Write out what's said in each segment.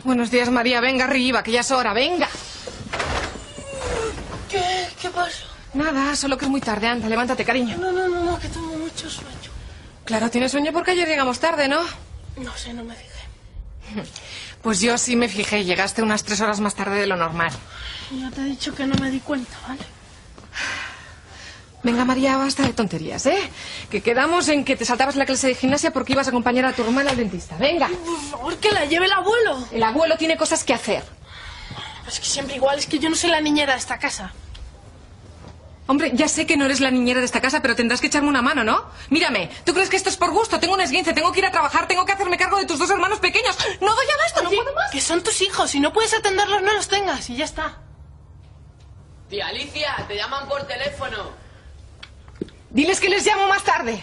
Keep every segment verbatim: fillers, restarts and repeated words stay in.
Buenos días, María. Venga arriba, que ya es hora. Venga. ¿Qué? ¿Qué pasa? Nada, solo que es muy tarde. Anda, levántate, cariño. No, no, no, no, que tengo mucho sueño. Claro, tienes sueño porque ayer llegamos tarde, ¿no? No sé, no me fijé. Pues yo sí me fijé. Llegaste unas tres horas más tarde de lo normal. Ya te he dicho que no me di cuenta, ¿vale? Venga, María, basta de tonterías, ¿eh? Que quedamos en que te saltabas la clase de gimnasia porque ibas a acompañar a tu hermana al dentista. Venga. Por favor, que la lleve el abuelo. El abuelo tiene cosas que hacer. Es que siempre igual, es que yo no soy la niñera de esta casa. Hombre, ya sé que no eres la niñera de esta casa, pero tendrás que echarme una mano, ¿no? Mírame, ¿tú crees que esto es por gusto? Tengo un esguince, tengo que ir a trabajar, tengo que hacerme cargo de tus dos hermanos pequeños. No doy abasto, no Oye, puedo más. que son tus hijos, si no puedes atenderlos, no los tengas y ya está. Tía Alicia, te llaman por teléfono. Diles que les llamo más tarde.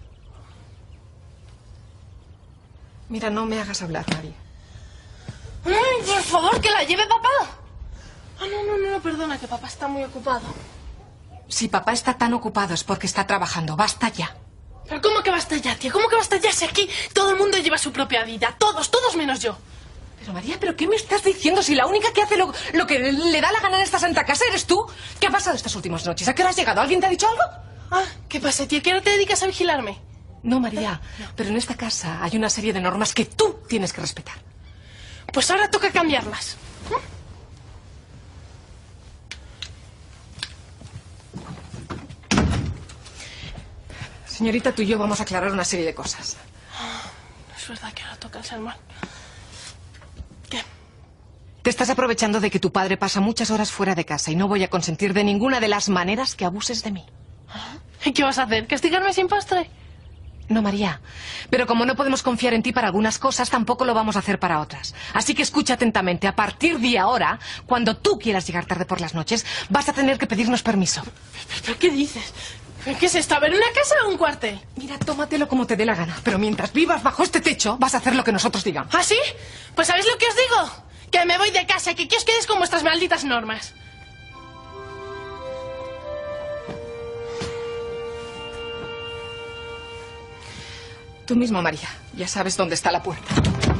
Mira, no me hagas hablar, María. Ay, por favor, que la lleve papá. Ah, no, no, no, perdona, que papá está muy ocupado. Si papá está tan ocupado es porque está trabajando. Basta ya. ¿Pero cómo que basta ya, tía? ¿Cómo que basta ya si aquí todo el mundo lleva su propia vida? Todos, todos menos yo. Pero María, ¿pero qué me estás diciendo? Si la única que hace lo, lo que le da la gana en esta santa casa eres tú. ¿Qué ha pasado estas últimas noches? ¿A qué hora has llegado? ¿Alguien te ha dicho algo? Ah, ¿qué pasa, tía? ¿Que ahora te dedicas a vigilarme? No, María, no. Pero en esta casa hay una serie de normas que tú tienes que respetar. Pues ahora toca cambiarlas. Señorita, tú y yo vamos a aclarar una serie de cosas. Es verdad que ahora toca el sermón. ¿Qué? Te estás aprovechando de que tu padre pasa muchas horas fuera de casa y no voy a consentir de ninguna de las maneras que abuses de mí. ¿Y qué vas a hacer? ¿Castigarme sin postre? No, María. Pero como no podemos confiar en ti para algunas cosas, tampoco lo vamos a hacer para otras. Así que escucha atentamente. A partir de ahora, cuando tú quieras llegar tarde por las noches, vas a tener que pedirnos permiso. ¿Pero qué dices? ¿Qué es esto? ¿A ver una casa o un cuartel? Mira, tómatelo como te dé la gana. Pero mientras vivas bajo este techo, vas a hacer lo que nosotros digamos. ¿Ah, sí? Pues ¿sabéis lo que os digo? Que me voy de casa, que, que os quedes con vuestras malditas normas. Tú mismo, María. Ya sabes dónde está la puerta.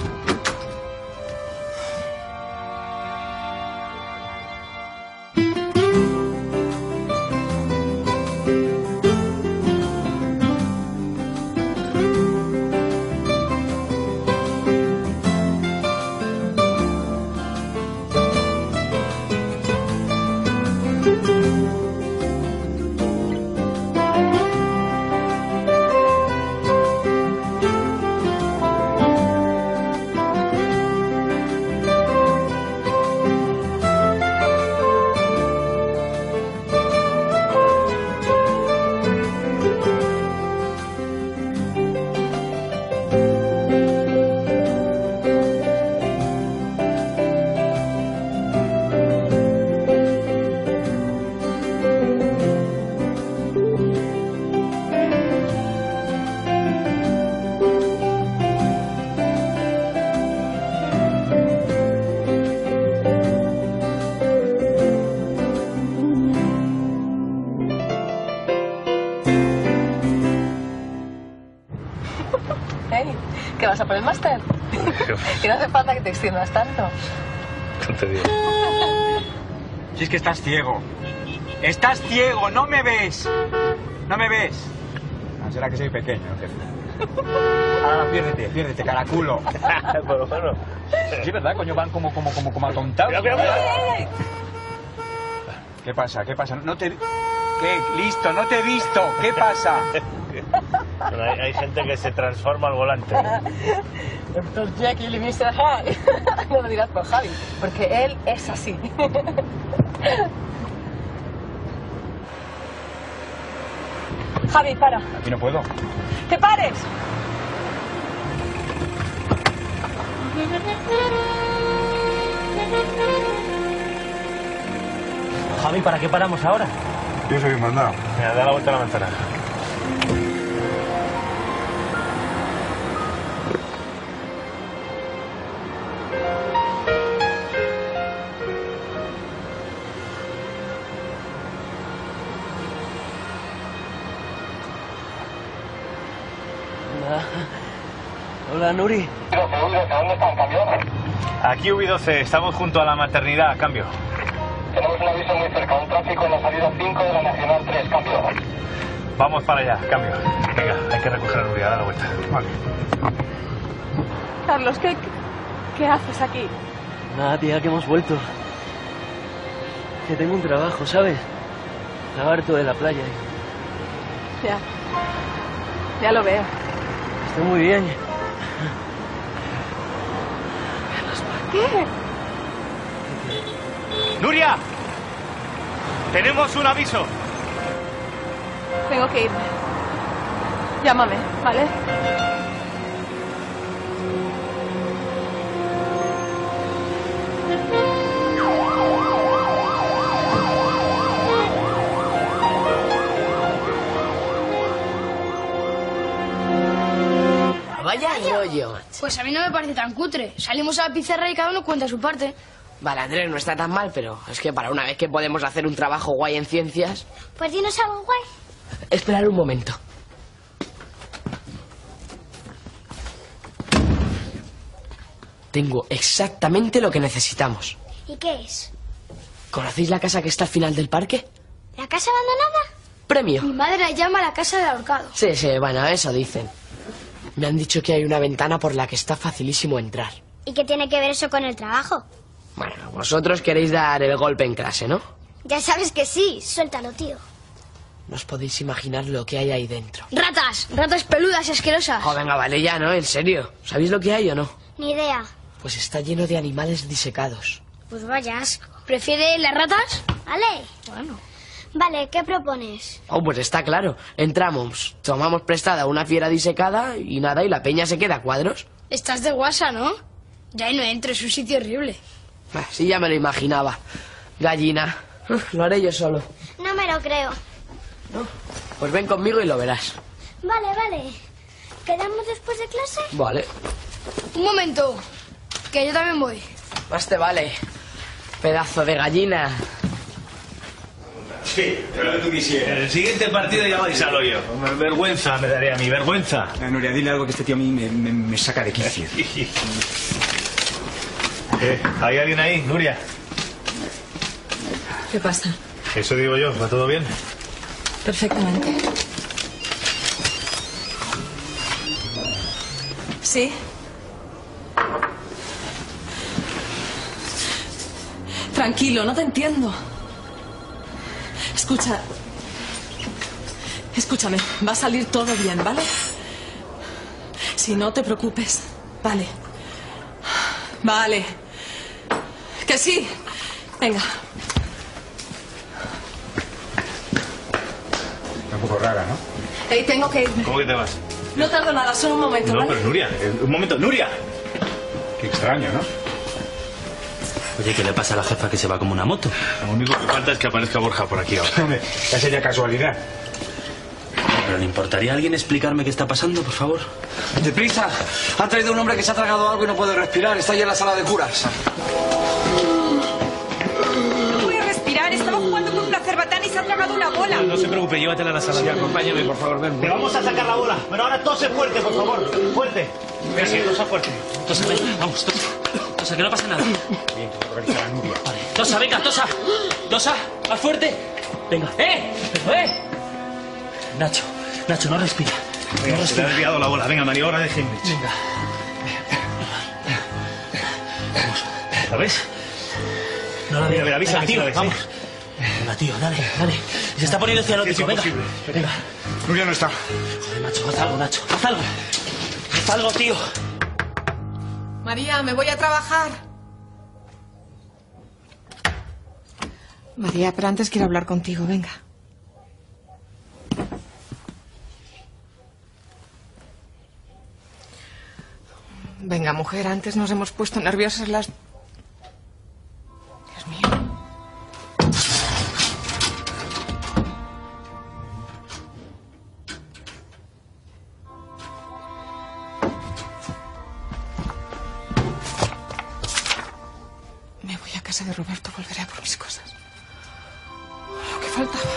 ¿Qué vas a por el máster? Que no hace falta que te extiendas tanto. Tontería. Si es que estás ciego. ¡Estás ciego! ¡No me ves! ¡No me ves! Ah, será que soy pequeño, jefe. Ahora piérdete, piérdete, caraculo. Pero bueno. Sí, ¿verdad, coño? Van como, como, como, como atontados. Mira, mira, mira. ¿Qué pasa? ¿Qué pasa? No te... ¿Qué? Listo, no te he visto. ¿Qué pasa? Bueno, hay, hay gente que se transforma al volante. doctor Jekyll y mister Hyde. No lo dirás por Javi, porque él es así. Javi, para. Aquí no puedo. ¡Que pares! Javi, ¿para qué paramos ahora? Yo soy un mandado. Mira, da la vuelta a la manzana. Hola, Nuri. ¿Dónde, dónde está el camión? Aquí U doce, estamos junto a la maternidad, cambio. Tenemos un aviso muy cerca, un tráfico en la salida cinco de la Nacional tres, cambio. Vamos para allá, cambio. Venga, hay que recoger a Nuria, da la vuelta. Vale. Carlos, ¿qué, qué haces aquí? Nada, tía, que hemos vuelto. Que tengo un trabajo, ¿sabes? Lavar todo de la playa. Ya. Ya lo veo. Está muy bien. ¿Qué? ¡Nuria! Tenemos un aviso. Tengo que irme. Llámame, ¿vale? Vaya rollo. Pues a mí no me parece tan cutre. Salimos a la pizarra y cada uno cuenta su parte. Vale, Andrés, no está tan mal, pero es que para una vez que podemos hacer un trabajo guay en ciencias... Pues dinos algo guay. Esperar un momento. Tengo exactamente lo que necesitamos. ¿Y qué es? ¿Conocéis la casa que está al final del parque? ¿La casa abandonada? Premio. Mi madre la llama la casa del ahorcado. Sí, sí, bueno, eso dicen. Me han dicho que hay una ventana por la que está facilísimo entrar. ¿Y qué tiene que ver eso con el trabajo? Bueno, vosotros queréis dar el golpe en clase, ¿no? Ya sabes que sí. Suéltalo, tío. No os podéis imaginar lo que hay ahí dentro. Ratas. Ratas peludas y asquerosas. Oh, venga, vale ya, ¿no? En serio. ¿Sabéis lo que hay o no? Ni idea. Pues está lleno de animales disecados. Pues vaya asco. ¿Prefiere las ratas? Vale. Bueno. Vale, ¿qué propones? Oh, pues está claro. Entramos, tomamos prestada una fiera disecada y nada, y la peña se queda a cuadros. Estás de guasa, ¿no? Ya no entro, es un sitio horrible. Ah, sí, ya me lo imaginaba. Gallina. Uf, lo haré yo solo. No me lo creo. ¿No? Pues ven conmigo y lo verás. Vale, vale. ¿Quedamos después de clase? Vale. Un momento, que yo también voy. Más te vale. Pedazo de gallina. Sí, pero lo que tú quisieras. En el siguiente partido ya vais al hoyo. Vergüenza me daría a mí, vergüenza. Eh, Nuria, dile algo que este tío a mí me, me, me saca de quicio. Eh, ¿hay alguien ahí, Nuria? ¿Qué pasa? Eso digo yo, ¿va todo bien? Perfectamente. ¿Sí? Tranquilo, no te entiendo. Escucha. Escúchame, va a salir todo bien, ¿vale? Si no te preocupes, vale. Vale. Que sí. Venga. Está un poco rara, ¿no? Ey, tengo que irme. ¿Cómo que te vas? No tardo nada, solo un momento, No, ¿vale? pero Nuria, eh, un momento, Nuria. Qué extraño, ¿no? Oye, ¿qué le pasa a la jefa que se va como una moto? Lo único que falta es que aparezca Borja por aquí ahora. Hombre, ya sería casualidad. ¿Pero le importaría a alguien explicarme qué está pasando, por favor? ¡Deprisa! Han traído un hombre que se ha tragado algo y no puede respirar. Está ahí en la sala de curas. No puede respirar. Estaba jugando con una cerbatana y se ha tragado una bola. No se preocupe, llévatela a la sala. Sí, acompáñame, por favor, ven. Te vamos a sacar la bola, pero ahora tose fuerte, por favor. Fuerte. Venga, tosa fuerte. Tosa, venga, vamos, tosa. Tosa, que no pasa nada. Bien, organiza la Nuria. Vale. Tosa, venga, tosa. Tosa, más fuerte. Venga. ¡Eh! Pero, ¡eh! Nacho, Nacho, no respira. Venga, No se le ha respira. desviado la bola. Venga, maniobra de Heinrich. Venga. Vamos. ¿La ves? No la Mira, veo. mira, avisa Venga, que sí tío, la ves, vamos. ¿eh? Venga, tío, dale, dale. Se está poniendo cianótico, Sí, es venga. imposible. Venga. Nuria no está. Joder, Nacho, haz algo, Nacho. Haz algo. Haz algo, tío. María, me voy a trabajar. María, pero antes quiero hablar contigo, venga. Venga, mujer, antes nos hemos puesto nerviosas las... Dios mío. Me voy a casa de Roberto, volveré a por mis cosas. Lo que faltaba.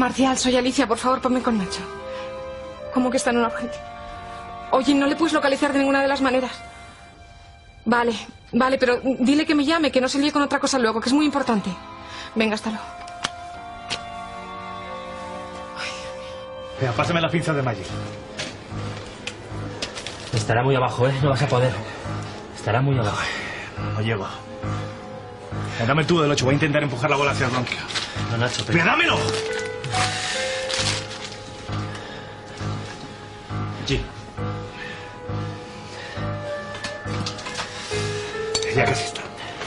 Marcial, soy Alicia, por favor, ponme con Nacho. ¿Cómo que está en una urgencia? Oye, ¿no le puedes localizar de ninguna de las maneras? Vale, vale, pero dile que me llame, que no se líe con otra cosa luego, que es muy importante. Venga, hasta luego. Venga, pásame la pinza de Magic. Estará muy abajo, ¿eh? No vas a poder. Estará muy abajo. No llego. Venga, dame el tubo del ocho, voy a intentar empujar la bola hacia el bronquio. No, Nacho, pero... ¡Venga, dámelo! Sí. Ya casi está.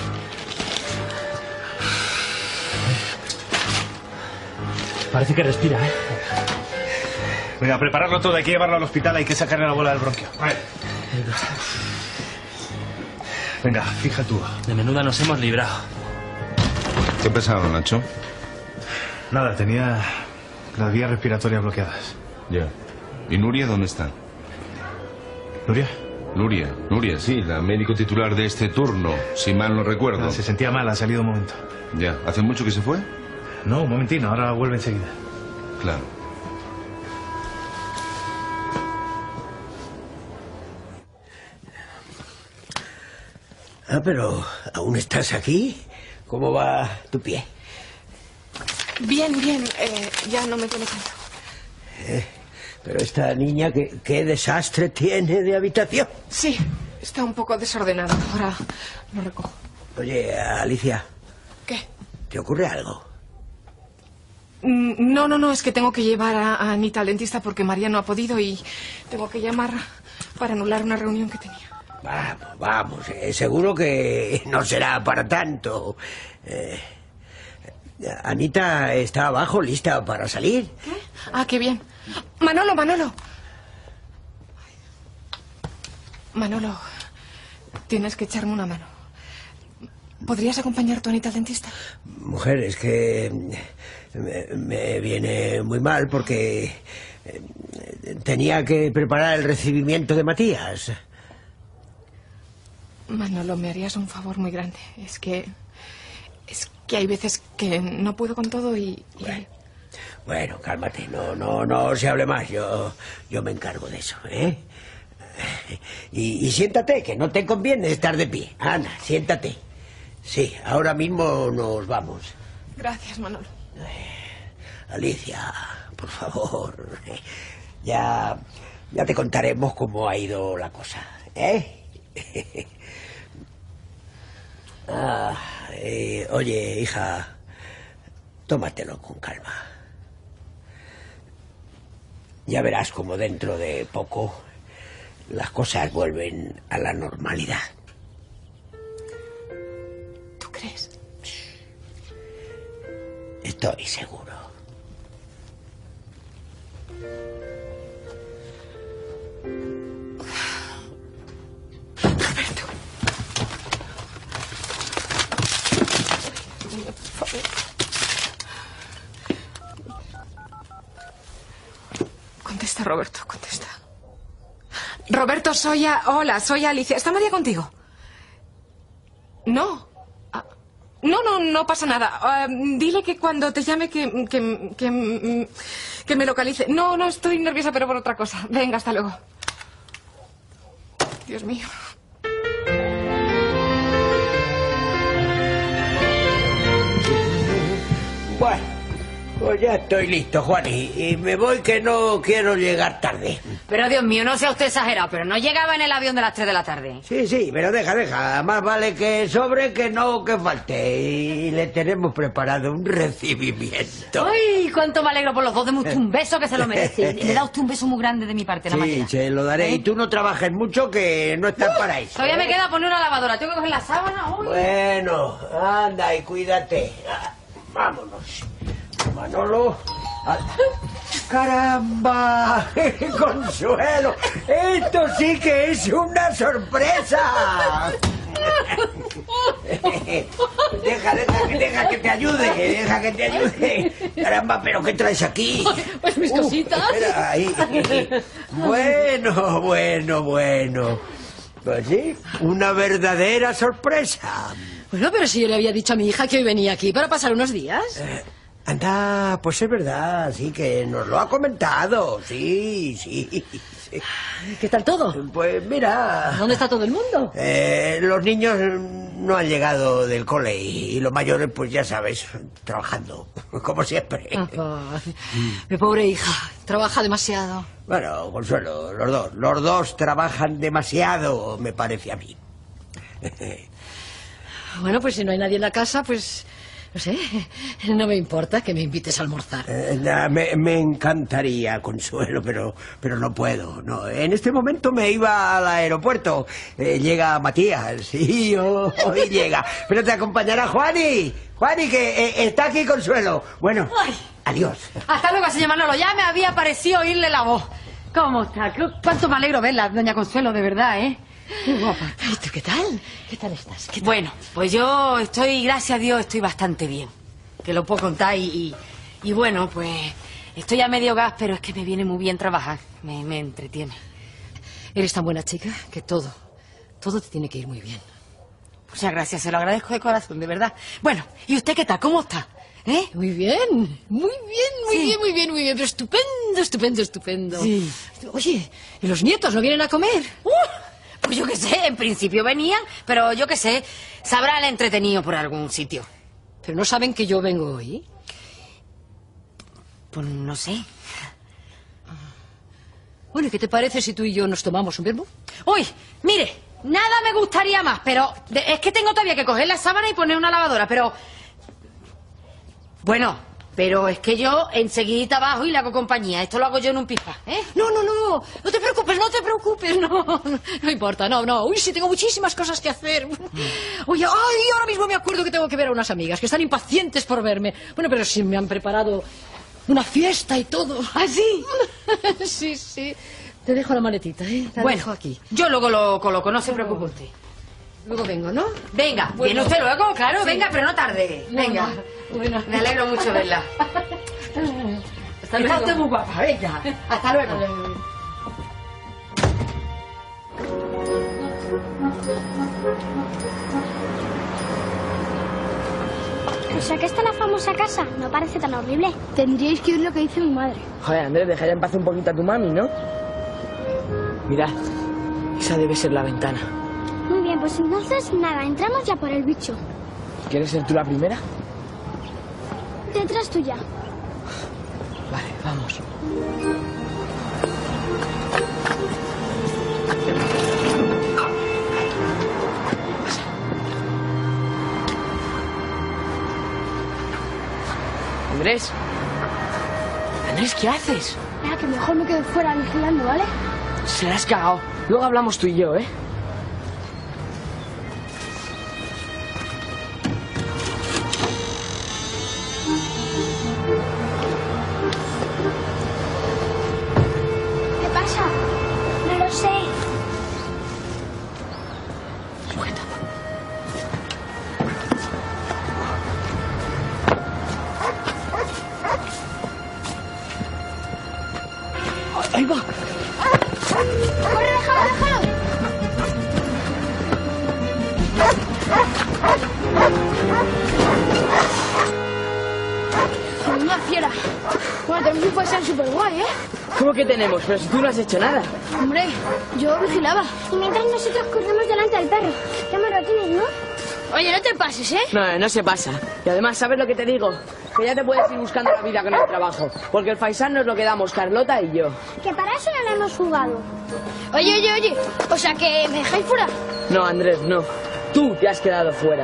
Parece que respira, ¿eh? Venga, prepararlo todo, hay que llevarlo al hospital, hay que sacarle la bola del bronquio. A ver. Venga, fija tú. De menuda nos hemos librado. ¿Qué ha pasado, Nacho? Nada, tenía las vías respiratorias bloqueadas. Ya. ¿Y Nuria dónde está? ¿Nuria? Nuria, Nuria, sí, la médico titular de este turno, si mal no recuerdo. No, se sentía mal, ha salido un momento. Ya. ¿Hace mucho que se fue? No, un momentino, ahora vuelve enseguida. Claro. Ah, pero ¿aún estás aquí? ¿Cómo va tu pie? Bien, bien, eh, ya no me duele tanto. Eh, pero esta niña, ¿qué, qué desastre tiene de habitación? Sí, está un poco desordenado, ahora lo recojo. Oye, Alicia. ¿Qué? ¿Te ocurre algo? Mm, No, no, no, es que tengo que llevar a, a Anita al dentista porque María no ha podido y tengo que llamar para anular una reunión que tenía. Vamos, vamos, eh, seguro que no será para tanto. Eh, Anita está abajo, lista para salir. ¿Qué? Ah, qué bien. Manolo, Manolo. Manolo, tienes que echarme una mano. ¿Podrías acompañar a tu Anita al dentista? Mujer, es que me, me viene muy mal porque tenía que preparar el recibimiento de Matías. Manolo, me harías un favor muy grande. Es que... Es que hay veces que no puedo con todo y... y... Bueno, bueno, cálmate. No, no, no se hable más. Yo, yo me encargo de eso, ¿eh? Y, y siéntate, que no te conviene estar de pie. Anda, siéntate. Sí, ahora mismo nos vamos. Gracias, Manolo. Alicia, por favor. Ya, ya te contaremos cómo ha ido la cosa, ¿eh? Ah, eh, oye, hija, tómatelo con calma. Ya verás como dentro de poco las cosas vuelven a la normalidad. ¿Tú crees? Estoy seguro. Contesta, Roberto, contesta. Roberto, soy a... Hola, soy Alicia. ¿Está María contigo? No. Ah, no, no, no pasa nada. Uh, dile que cuando te llame que, que, que, que me localice. No, no, estoy nerviosa, pero por otra cosa. Venga, hasta luego. Dios mío. Bueno, pues ya estoy listo, Juani. Y me voy que no quiero llegar tarde. Pero Dios mío, no sea usted exagerado, pero no llegaba en el avión de las tres de la tarde. Sí, sí, pero deja, deja. Más vale que sobre que no que falte. Y le tenemos preparado un recibimiento. ¡Ay, cuánto me alegro por los dos! Deme usted un beso que se lo merece. Le da usted un beso muy grande de mi parte, la Sí, máquina. se lo daré. Y tú no trabajes mucho que no estás para eso. Todavía ¿eh? me queda poner una lavadora. Tengo que coger la sábana. Uy. Bueno, anda y cuídate. Vámonos. Manolo. ¡Caramba! ¡Consuelo! ¡Esto sí que es una sorpresa! Deja, deja, deja que te ayude, deja que te ayude. Caramba, pero ¿qué traes aquí? Pues mis cositas. Uh, espera, ahí. Bueno, bueno, bueno. Pues sí, una verdadera sorpresa. Bueno, pero si yo le había dicho a mi hija que hoy venía aquí para pasar unos días. Eh, Anda, pues es verdad, sí, que nos lo ha comentado, sí, sí, sí. ¿Qué tal todo? Pues mira... ¿Dónde está todo el mundo? Eh, los niños no han llegado del cole y, y los mayores, pues ya sabes, trabajando, como siempre. Ah, mi pobre hija, trabaja demasiado. Bueno, Consuelo, los dos, los dos trabajan demasiado, me parece a mí. Bueno, pues si no hay nadie en la casa, pues... No sé, no me importa que me invites a almorzar. Eh, na, me, me encantaría, Consuelo, pero, pero no puedo. No. En este momento me iba al aeropuerto. Eh, llega Matías, sí, oh, hoy llega. Pero te acompañará Juani. Juani, que eh, está aquí, Consuelo. Bueno, Ay. adiós. Hasta luego, señor Manolo. Ya me había parecido oírle la voz. ¿Cómo está? Cuánto me alegro verla, doña Consuelo, de verdad, ¿eh? Qué guapa. ¿Y tú qué tal? ¿Qué tal estás? ¿Qué tal? Bueno, pues yo estoy, gracias a Dios, estoy bastante bien. Que lo puedo contar y, y, y bueno, pues estoy a medio gas, pero es que me viene muy bien trabajar. Me, me entretiene. Eres tan buena chica que todo, todo te tiene que ir muy bien. Muchas gracias, se lo agradezco de corazón, de verdad. Bueno, ¿y usted qué tal? ¿Cómo está? ¿Eh? Muy bien, muy bien, muy Sí. bien, muy bien, muy bien. Pero estupendo, estupendo, estupendo. Sí. Oye, ¿y los nietos no vienen a comer? Uh, pues yo qué sé, en principio venían, pero yo qué sé, se habrán entretenido por algún sitio. ¿Pero no saben que yo vengo hoy? Pues no sé. Bueno, ¿y qué te parece si tú y yo nos tomamos un verbo? Uy, mire, nada me gustaría más, pero de- es que tengo todavía que coger la sábana y poner una lavadora, pero... Bueno, pero es que yo enseguida bajo y le hago compañía. Esto lo hago yo en un pipa, ¿eh? No, no, no, no te preocupes, no te preocupes, no, no, no importa, no, no. Uy, sí, tengo muchísimas cosas que hacer. Oye, ay, ahora mismo me acuerdo que tengo que ver a unas amigas que están impacientes por verme. Bueno, pero sí me han preparado una fiesta y todo. ¿Ah, sí? Sí, sí. Te dejo la maletita, ¿eh? La Bueno, dejo aquí. yo luego lo coloco, no se preocupe usted. Luego vengo, ¿no? Venga, Bueno. viene usted luego, claro, Sí. venga, pero no tarde. Venga. Bueno. Me alegro mucho verla. Hasta Está luego. usted muy guapa, venga. Hasta luego. O sea, que está la famosa casa. No parece tan horrible. Tendríais que oír lo que dice mi madre. Joder, Andrés, deja ya en paz un poquito a tu mami, ¿no? Mira, esa debe ser la ventana. Muy bien, pues entonces nada, entramos ya por el bicho. ¿Quieres ser tú la primera? Detrás tuya. Vale, vamos. Andrés. Andrés, ¿qué haces? Nada, que mejor me quedo fuera vigilando, ¿vale? Se la has cagado. Luego hablamos tú y yo, ¿eh? ¿Qué pasa? No lo sé. Sujeta. Ahí va. ¡Corre, déjalo, déjalo! Una fiera. Bueno, también puede ser súper guay, ¿eh? ¿Cómo que tenemos? Pero si tú no has hecho nada. Hombre, yo vigilaba. Y mientras nosotros corremos delante del perro. ¿Qué me lo tienes, no? Oye, no te pases, ¿eh? No, no se pasa. Y además, ¿sabes lo que te digo? Que ya te puedes ir buscando la vida con el trabajo. Porque el faisán nos lo quedamos Carlota y yo. Que para eso no lo hemos jugado. Oye, oye, oye. O sea, que me dejáis fuera. No, Andrés, no. Tú te has quedado fuera.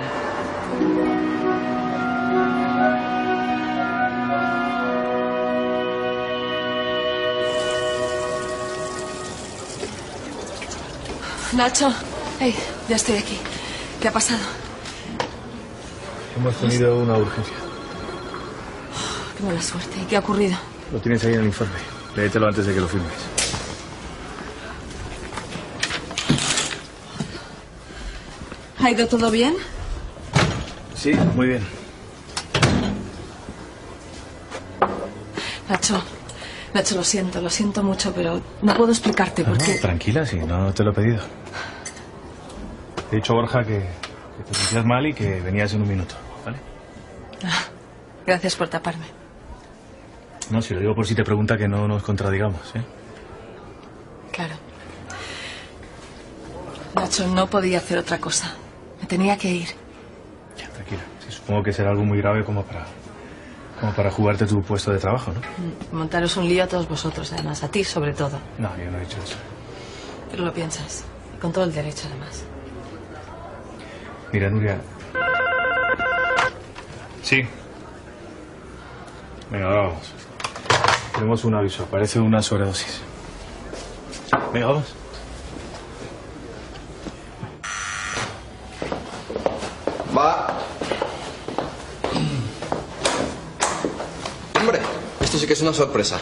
Nacho, hey, ya estoy aquí. ¿Qué ha pasado? Hemos tenido una urgencia. Qué mala suerte. ¿Y qué ha ocurrido? Lo tienes ahí en el informe. Léetelo antes de que lo firmes. ¿Ha ido todo bien? Sí, muy bien. Nacho, Nacho, lo siento, lo siento mucho, pero no puedo explicarte por No, qué. tranquila, sí, no te lo he pedido. Te he dicho, Borja, que, que te sentías mal y que venías en un minuto, ¿vale? Gracias por taparme. No, si lo digo por si te pregunta que no nos contradigamos, ¿eh? Claro. Nacho, no podía hacer otra cosa. Me tenía que ir. Ya, tranquila. Sí, supongo que será algo muy grave como para... como para jugarte tu puesto de trabajo, ¿no? Montaros un lío a todos vosotros, además. A ti, sobre todo. No, yo no he dicho eso. Pero lo piensas. Y con todo el derecho, además. Mira, Nuria... Sí. Venga, ahora vamos. Tenemos un aviso. Parece una sobredosis. Venga, vamos. Va. Hombre, esto sí que es una sorpresa.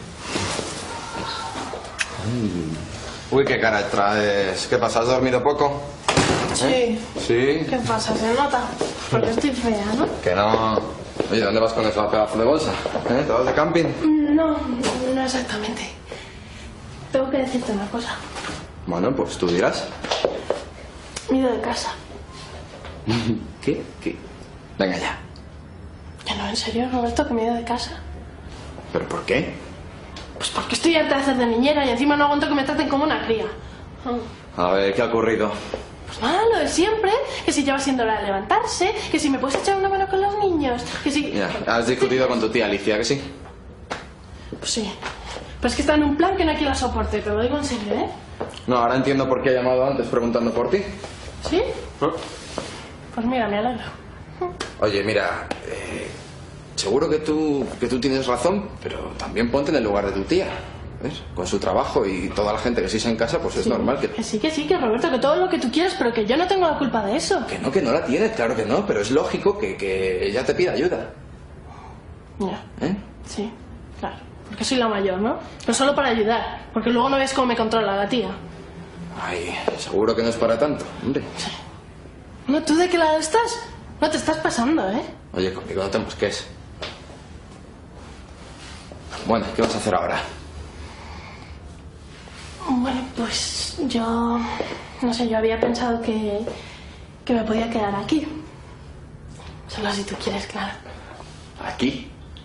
Uy, qué cara traes. ¿Qué pasa? ¿Has dormido poco? Sí. ¿Eh? ¿Sí? ¿Qué pasa? ¿Se nota? Porque estoy fea, ¿no? Que no. Oye, ¿dónde vas con esa pedazo de bolsa? ¿Eh? ¿Te vas de camping? No, no exactamente. Tengo que decirte una cosa. Bueno, pues tú dirás. Me he ido de casa. ¿Qué? ¿Qué? Venga ya. Que no, en serio, Roberto, que me he ido de casa. ¿Pero por qué? Pues porque estoy harta de hacer de niñera y encima no aguanto que me traten como una cría. A ver, ¿qué ha ocurrido? Pues nada, lo de siempre. Que si ya va siendo hora de levantarse, que si me puedes echar una mano con los niños, que si... Ya, has discutido con tu tía Alicia, ¿que sí? Pues sí. Pero es que está en un plan que no hay quien la soporte, te lo digo en serio, ¿eh? No, ahora entiendo por qué ha llamado antes preguntando por ti. ¿Sí? ¿No? Pues mira, me alegro. Oye, mira, eh, seguro que tú, que tú tienes razón, pero también ponte en el lugar de tu tía. ¿Ves? Con su trabajo y toda la gente que se en casa, pues es Sí. normal que... Que sí, que sí, que Roberto, que todo lo que tú quieras, pero que yo no tengo la culpa de eso. Que no, que no la tienes, claro que no, pero es lógico que, que ella te pida ayuda. Ya, ¿Eh? sí, claro. Porque soy la mayor, ¿no? Pero solo para ayudar, porque luego no ves cómo me controla la tía. Ay, seguro que no es para tanto, hombre. No, ¿tú de qué lado estás? No te estás pasando, ¿eh? Oye, conmigo no te mosques. Bueno, ¿qué vas a hacer ahora? Bueno, pues yo... No sé, yo había pensado que... que me podía quedar aquí. Solo si tú quieres, claro. ¿Aquí?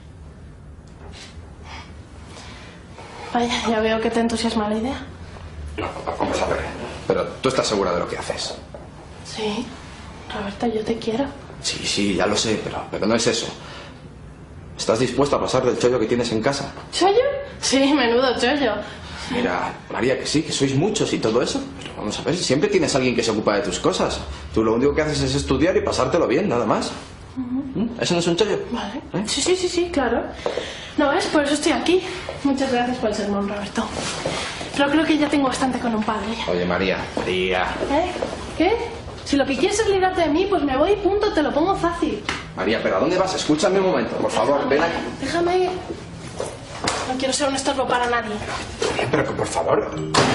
Vaya, ya veo que te entusiasma la idea. No, vamos a ver. Pero tú estás segura de lo que haces. Sí, Roberto, yo te quiero. Sí, sí, ya lo sé, pero, pero no es eso. ¿Estás dispuesta a pasar del chollo que tienes en casa? ¿Chollo? Sí, menudo chollo. Mira, María, que sí, que sois muchos y todo eso. Pero vamos a ver, siempre tienes a alguien que se ocupa de tus cosas. Tú lo único que haces es estudiar y pasártelo bien, nada más. Ujú. ¿Eso no es un chollo? Vale. Sí, sí, sí, sí, claro. No ves, por eso estoy aquí. Muchas gracias por el sermón, Roberto. Pero creo que ya tengo bastante con un padre. Oye, María, María. ¿Eh? ¿Qué? Si lo que quieres es librarte de mí, pues me voy y punto, te lo pongo fácil. María, ¿pero a dónde vas? Escúchame un momento, por favor, ven aquí. Déjame ir. No quiero ser un estorbo para nadie. María, pero que por favor.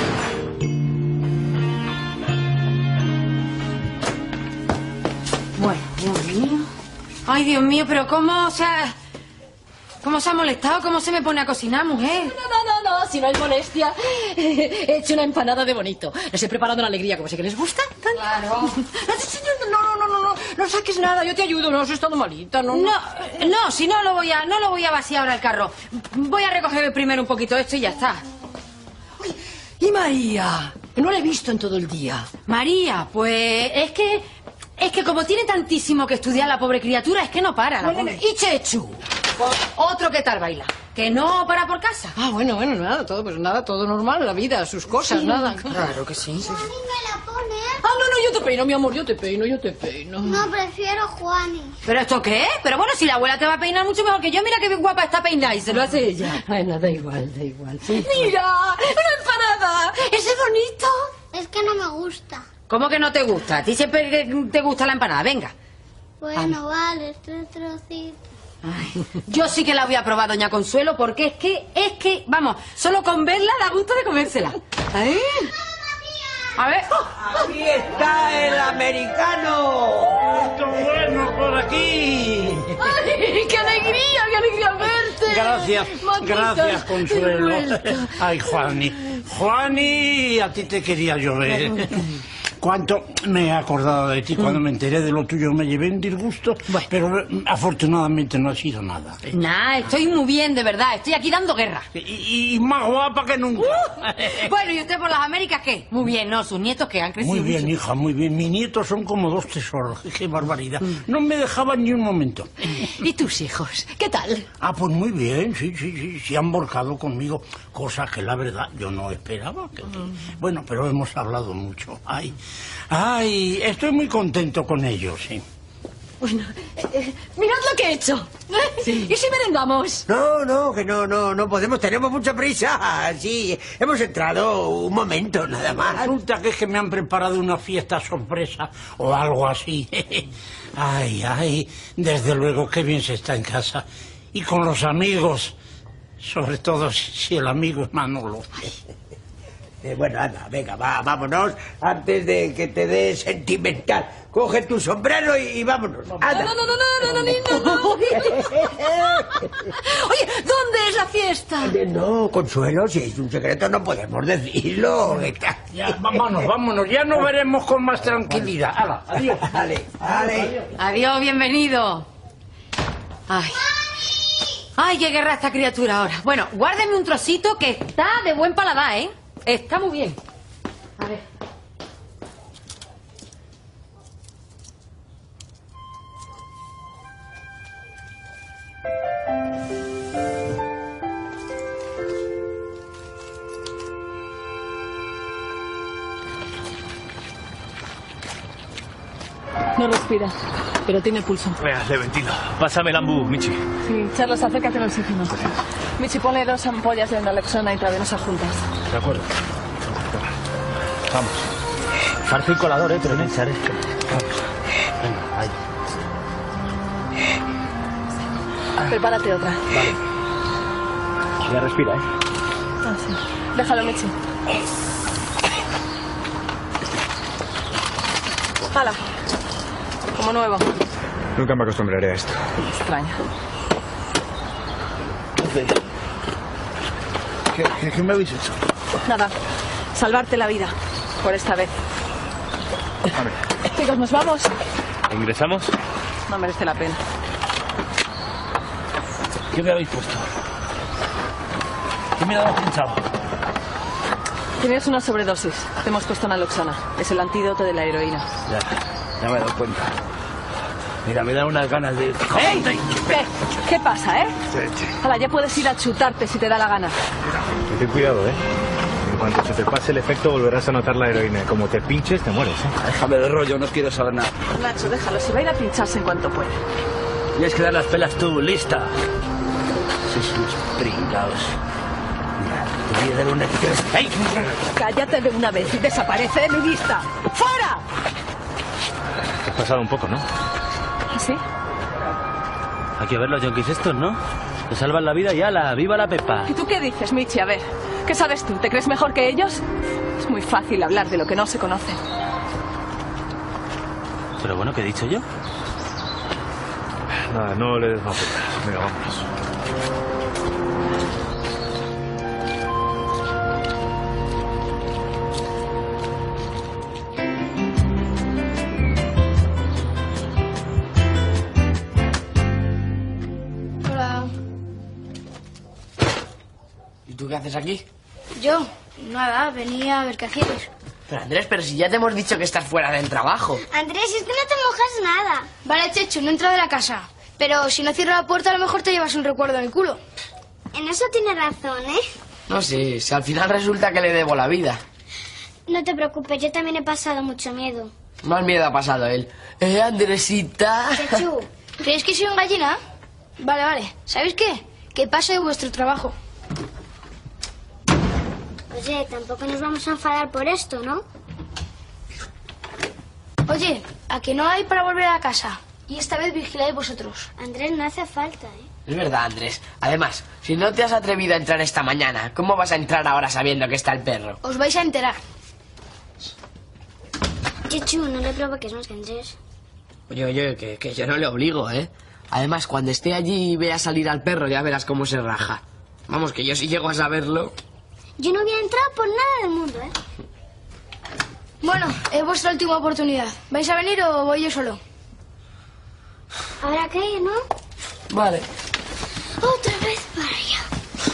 Bueno, Dios mío. Ay, Dios mío, pero ¿cómo se ha... ¿Cómo se ha molestado? ¿Cómo se me pone a cocinar, mujer? No, no, no, no, si no hay molestia. He hecho una empanada de bonito. Les he preparado una alegría, como sé que les gusta. Claro. No, no, no, no, no, no saques nada, yo te ayudo, no, has estado malita, no. No, no, si no lo voy a, no lo voy a vaciar ahora el carro. Voy a recoger primero un poquito esto y ya está. ¿Y María? No la he visto en todo el día. María, pues es que, es que como tiene tantísimo que estudiar la pobre criatura, es que no para. La pobre. ¿Y Chechu? Otro que tal baila. Que no para por casa. Ah, bueno, bueno, nada, todo, pues nada, todo normal, la vida, sus cosas, Sí, nada. claro que sí. ¿Juani me la pone? Ah, no, no, yo te peino, mi amor, yo te peino, yo te peino. No, prefiero Juani. ¿Pero esto qué? Pero bueno, si la abuela te va a peinar mucho mejor que yo, mira qué bien guapa está peinada y se lo hace ella. Bueno, da igual, da igual. Sí. ¡Mira! ¡Una empanada! ¡Ese es bonito! Es que no me gusta. ¿Cómo que no te gusta? A ti siempre te gusta la empanada, venga. Bueno, vale, tres trocitos. Ay, yo sí que la voy a probar, doña Consuelo, porque es que, es que, vamos, solo con verla da gusto de comérsela. ¿Eh? A ver. ¡Aquí está el americano! ¡Esto bueno por aquí! ¡Ay, qué alegría, qué alegría verte! Gracias, Matita, gracias, he Consuelo. vuelto. Ay, Juani. Juani, a ti te quería llover. cuánto me he acordado de ti. Cuando me enteré de lo tuyo me llevé un disgusto, bueno. Pero afortunadamente no ha sido nada. Nah, estoy muy bien, de verdad. Estoy aquí dando guerra. Y, y más guapa que nunca. Uh, bueno, ¿y usted por las Américas qué? Muy bien, ¿no? Sus nietos que han crecido Muy bien, mucho. hija, muy bien. Mis nietos son como dos tesoros. Qué barbaridad. No me dejaban ni un momento. ¿Y tus hijos? ¿Qué tal? Ah, pues muy bien, sí, sí, sí. Se han volcado conmigo. Cosa que la verdad yo no esperaba. Que... Bueno, pero hemos hablado mucho. Ay, ay, estoy muy contento con ellos, sí. Bueno, eh, eh, mirad lo que he hecho. Sí. ¿Y si merendamos? No, no, que no, no, no podemos, tenemos mucha prisa. Sí, hemos entrado un momento, nada más. Resulta que es que me han preparado una fiesta sorpresa o algo así. Ay, ay, desde luego qué bien se está en casa. Y con los amigos, sobre todo si el amigo es Manolo. Eh, bueno, anda, venga, va, vámonos antes de que te dé sentimental. Coge tu sombrero y, y vámonos. Anda. No, no, no, no, no, no, no, no. Oye, ¿dónde es la fiesta? No, Consuelo, si es un secreto no podemos decirlo. Ya, vámonos, vámonos, ya nos veremos con más tranquilidad. Hala, adiós. Vale, vale. Adiós, bienvenido. Ay. Ay, qué guerra esta criatura ahora. Bueno, guárdeme un trocito que está de buen paladar, ¿eh? Está muy bien. A ver. No respira, pero tiene pulso. Venga, le ventilo. Pásame el ambú, Michi. Sí, Charlos, acércate al oxígeno. Michi, ponle dos ampollas de naloxona intravenosa juntas. De acuerdo. Vamos. Farce y colador, ¿eh? Pero no echaré. Vamos. Venga, ahí. Prepárate otra. Vale. Ya respira, ¿eh? Ah, sí. Déjalo, Michi. ¡Hala! Como nuevo. Nunca me acostumbraré a esto. Extraño. ¿Qué, qué, qué me habéis hecho? Nada. Salvarte la vida. Por esta vez. A ver. Chicos, ¿nos vamos? ¿Ingresamos? No merece la pena. ¿Qué me habéis puesto? ¿Qué me habéis pinchado? Tienes una sobredosis. Te hemos puesto naloxona. Es el antídoto de la heroína. Ya, ya me he dado cuenta. Mira, me dan unas ganas de... ¡Ey! ¿Qué? ¿Qué pasa, eh? Hala, ya puedes ir a chutarte si te da la gana. Ten cuidado, ¿eh? En cuanto se te pase el efecto volverás a notar la heroína. Como te pinches, te mueres, ¿eh? Déjame de rollo, no quiero saber nada. Nacho, déjalo. Se va a ir a pincharse en cuanto pueda. Tienes que dar las pelas tú, lista. Sois unos pringaos. Mira, te voy a dar una... ¡Ey! Cállate de una vez y desaparece de mi vista. ¡Fuera! Te has pasado un poco, ¿no? ¿Sí? Hay que ver los yonkis estos, ¿no? Te salvan la vida y ala, ¡viva la Pepa! ¿Y tú qué dices, Michi? A ver, ¿qué sabes tú? ¿Te crees mejor que ellos? Es muy fácil hablar de lo que no se conoce. Pero bueno, ¿qué he dicho yo? Nada, no le des más vueltas. Venga, vámonos. Hola. ¿Y tú qué haces aquí? Yo, nada, venía a ver qué hacíais. Pero Andrés, pero si ya te hemos dicho que estás fuera del trabajo. Andrés, es que no te mojas nada. Vale, Chechu, no entra de la casa. Pero si no cierro la puerta, a lo mejor te llevas un recuerdo en el culo. En eso tienes razón, ¿eh? No sé, si al final resulta que le debo la vida. No te preocupes, yo también he pasado mucho miedo. Más miedo ha pasado él. Eh, Andresita. Chechu, ¿crees que soy un gallina? Vale, vale. ¿Sabéis qué? Que pase de vuestro trabajo. Oye, tampoco nos vamos a enfadar por esto, ¿no? Oye, ¿a que no hay para volver a casa? Y esta vez vigiláis vosotros. Andrés, no hace falta, ¿eh? Es verdad, Andrés. Además, si no te has atrevido a entrar esta mañana, ¿cómo vas a entrar ahora sabiendo que está el perro? Os vais a enterar. Chechu, no le provoques más que Andrés. Oye, oye, que, que yo no le obligo, ¿eh? Además, cuando esté allí y vea salir al perro, ya verás cómo se raja. Vamos, que yo si llego a saberlo... Yo no voy a entrar por nada del mundo, ¿eh? Bueno, es vuestra última oportunidad. ¿Vais a venir o voy yo solo? ¿Ahora qué, no? Vale. Otra vez para allá.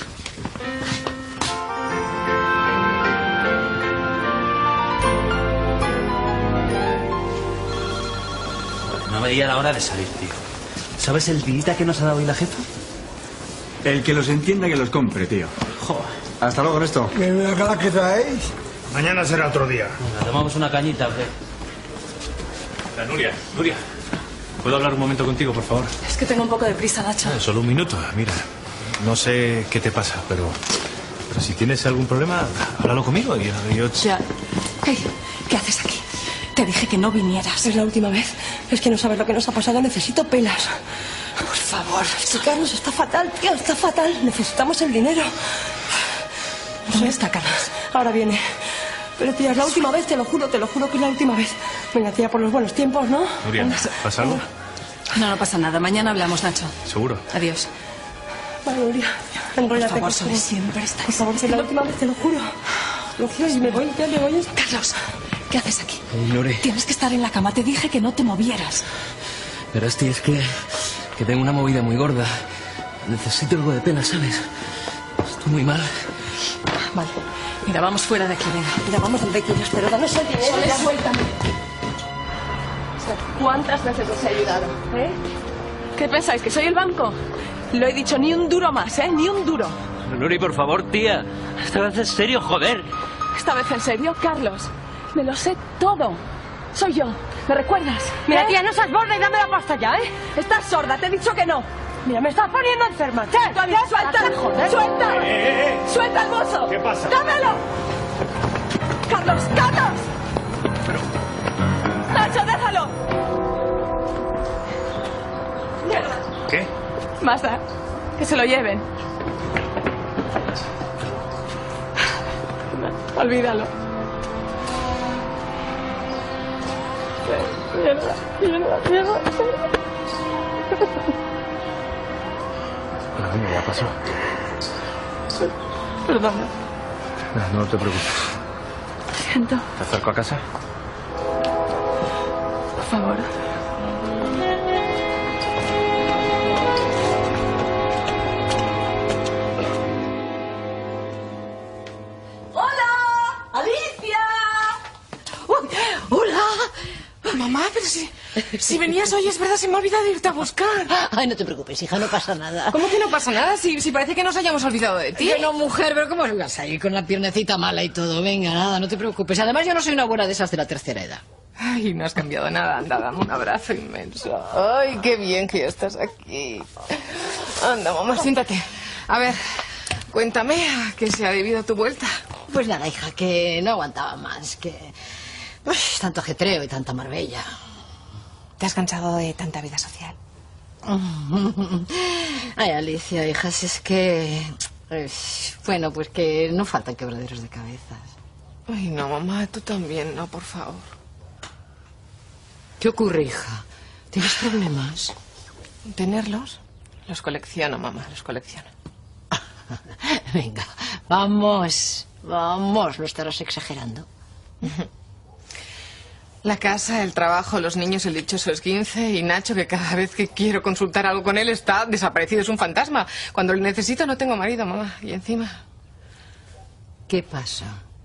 No veía la hora de salir, tío. ¿Sabes el tirita que nos ha dado hoy la jefa? El que los entienda que los compre, tío. Joder. Hasta luego, Ernesto. ¿Qué cara que traéis? Mañana será otro día. Venga, tomamos una cañita, hombre. La Nuria, Nuria. ¿Puedo hablar un momento contigo, por favor? Es que tengo un poco de prisa, Nacho. Ah, solo un minuto. Mira, no sé qué te pasa, pero... Pero si tienes algún problema, háblalo conmigo. Yo, yo... Ya. ¿Qué? ¿Qué haces aquí? Te dije que no vinieras. Es la última vez. Es que no sabes lo que nos ha pasado. Necesito pelas. Por favor. Si Carlos está fatal, tío. Está fatal. Necesitamos el dinero. ¿Dónde está Carlos? Ahora viene. Pero tía, es la última vez, te lo juro, te lo juro que es la última vez. Venga, tía, por los buenos tiempos, ¿no? Nuria, ¿pasa algo? No, no pasa nada. Mañana hablamos, Nacho. ¿Seguro? Adiós. Vale, Nuria, enróllate. Por favor, Sole, siempre estás. Por favor, que es la última vez, te lo juro. Lo juro y me voy, ya me voy. Carlos, ¿qué haces aquí? Hey, Nuri. Tienes que estar en la cama. Te dije que no te movieras. Pero tío, es que... Que tengo una movida muy gorda. Necesito algo de pena, ¿sabes? Estoy muy mal. Vale. Mira, vamos fuera de aquí, venga. Mira, vamos al Bequillas, pero danos el dinero. Sole, ya. suéltame. ¿Cuántas veces os he ayudado? ¿Eh? ¿Qué pensáis? ¿Que soy el banco? Lo he dicho, ni un duro más, ¿eh? Ni un duro. Nuri, por favor, tía. Esta vez en serio, joder. ¿Esta vez en serio? Carlos, me lo sé todo. Soy yo. ¿Me recuerdas? Mira, ¿Eh? tía, no seas borda y dame la pasta ya, ¿eh? Estás sorda, te he dicho que no. Mira, me estás poniendo enferma. ¿Qué? ¡Suelta! Joder. ¡Suelta! Eh, eh, eh. ¡Suelta al mozo! ¿Qué pasa? ¡Dámelo! ¡Carlos! ¡Carlos! ¡Nacho, déjalo! Mierda. ¿Qué? Mazda, que se lo lleven. Olvídalo. Mierda, mierda, mierda. Bueno, venga, ya pasó. Perdona, No, no te preocupes. siento. ¿Te acerco a casa? Por favor. ¡Hola! ¡Alicia! Uy, ¡hola! Mamá, pero si, si venías hoy, es verdad, se me ha olvidado irte a buscar. Ay, no te preocupes, hija, no pasa nada. ¿Cómo que no pasa nada? Si, si parece que nos hayamos olvidado de ti. Yo no, mujer, pero ¿cómo vas a ir con la piernecita mala y todo? Venga, nada, no te preocupes. Además, yo no soy una buena de esas de la tercera edad. Ay, no has cambiado nada. Anda, dame un abrazo inmenso. Ay, qué bien que ya estás aquí. Anda, mamá, siéntate. A ver, cuéntame a qué se ha debido tu vuelta. Pues nada, hija, que no aguantaba más, que... Uf, tanto ajetreo y tanta Marbella. ¿Te has cansado de tanta vida social? Ay, Alicia, hija, si es que... eh, Bueno, pues que no faltan quebraderos de cabezas. Ay, no, mamá, tú también, no, por favor. ¿Qué ocurre, hija? ¿Tienes problemas? ¿Tenerlos? Los colecciono, mamá, los colecciono. Venga, vamos, vamos, no estarás exagerando. La casa, el trabajo, los niños, el dichoso esguince y Nacho, que cada vez que quiero consultar algo con él está desaparecido, es un fantasma. Cuando le necesito no tengo marido, mamá. Y encima... ¿Qué pasa?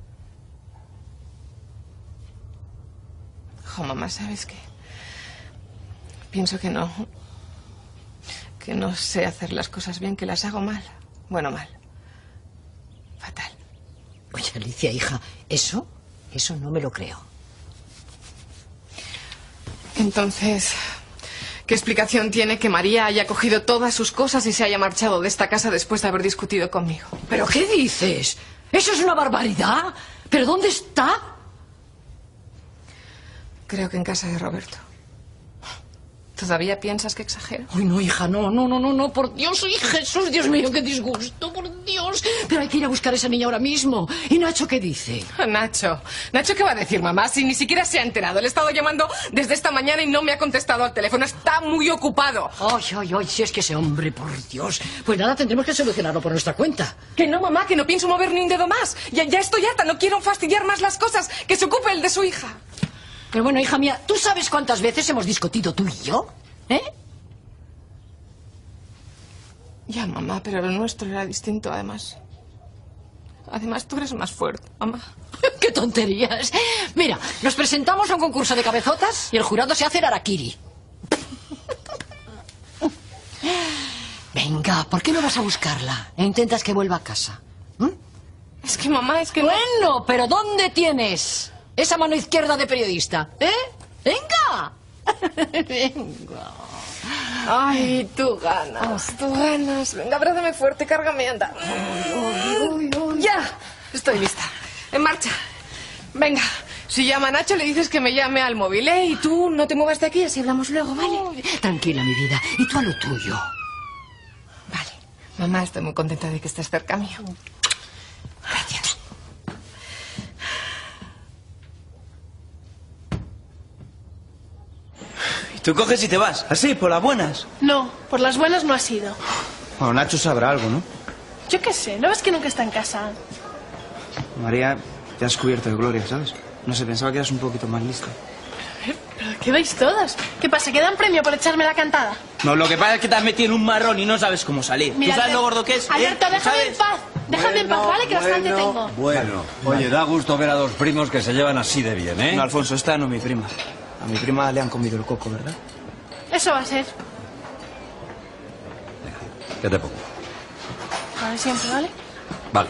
Jo, mamá, ¿sabes qué? Pienso que no... Que no sé hacer las cosas bien, que las hago mal. Bueno, mal. Fatal. Oye, Alicia, hija, eso, eso no me lo creo. Entonces, ¿qué explicación tiene que María haya cogido todas sus cosas y se haya marchado de esta casa después de haber discutido conmigo? ¿Pero qué dices? ¿Eso es una barbaridad? ¿Pero dónde está? Creo que en casa de Roberto. ¿Todavía piensas que exagero? Uy, no, hija, no, no, no, no, no, por Dios, ay, Jesús, Dios mío, qué disgusto, por Dios. Pero hay que ir a buscar a esa niña ahora mismo. ¿Y Nacho qué dice? Nacho, ¿Nacho qué va a decir, mamá? Si ni siquiera se ha enterado. Le he estado llamando desde esta mañana y no me ha contestado al teléfono. Está muy ocupado. Ay, ay, ay, si es que ese hombre, por Dios. Pues nada, tendremos que solucionarlo por nuestra cuenta. Que no, mamá, que no pienso mover ni un dedo más. Ya, ya estoy harta, no quiero fastidiar más las cosas. Que se ocupe el de su hija. Pero bueno, hija mía, ¿tú sabes cuántas veces hemos discutido tú y yo? ¿Eh? Ya, mamá, pero lo nuestro era distinto, además. Además, tú eres más fuerte, mamá. ¡Qué tonterías! Mira, nos presentamos a un concurso de cabezotas y el jurado se hace el harakiri. Venga, ¿por qué no vas a buscarla e intentas que vuelva a casa? ¿Mm? Es que, mamá, es que... Bueno, no... pero ¿dónde tienes esa mano izquierda de periodista? ¿Eh? ¡Venga! Venga. Ay, tú ganas, tú ganas. Venga, abrázame fuerte, cárgame y anda. Uy, uy, uy. Ya, estoy lista. En marcha. Venga, si llama a Nacho le dices que me llame al móvil, ¿eh? Y tú no te muevas de aquí, así hablamos luego, ¿vale? Tranquila, mi vida. Y tú a lo tuyo. Vale. Mamá, estoy muy contenta de que estés cerca mío. Gracias. Tú coges y te vas, así, por las buenas. No, por las buenas no ha sido. Bueno, Nacho sabrá algo, ¿no? Yo qué sé, ¿no ves que nunca está en casa? María, te has cubierto de gloria, ¿sabes? No sé, pensaba que eras un poquito más lista. ¿Pero qué veis todas? ¿Qué pasa, que dan premio por echarme la cantada? No, lo que pasa es que te has metido en un marrón y no sabes cómo salir. Mira, ¿Tú sabes Alberto, lo gordo que es? Alberto, ¿Eh? déjame ¿Sabes? en paz. Déjame en paz, ¿vale? Que bastante tengo. Bueno, oye, da gusto ver a dos primos que se llevan así de bien, ¿eh? No, Alfonso, esta no es mi prima. A mi prima le han comido el coco, ¿verdad? Eso va a ser. ¿Qué te pongo? Para siempre, ¿vale? Vale.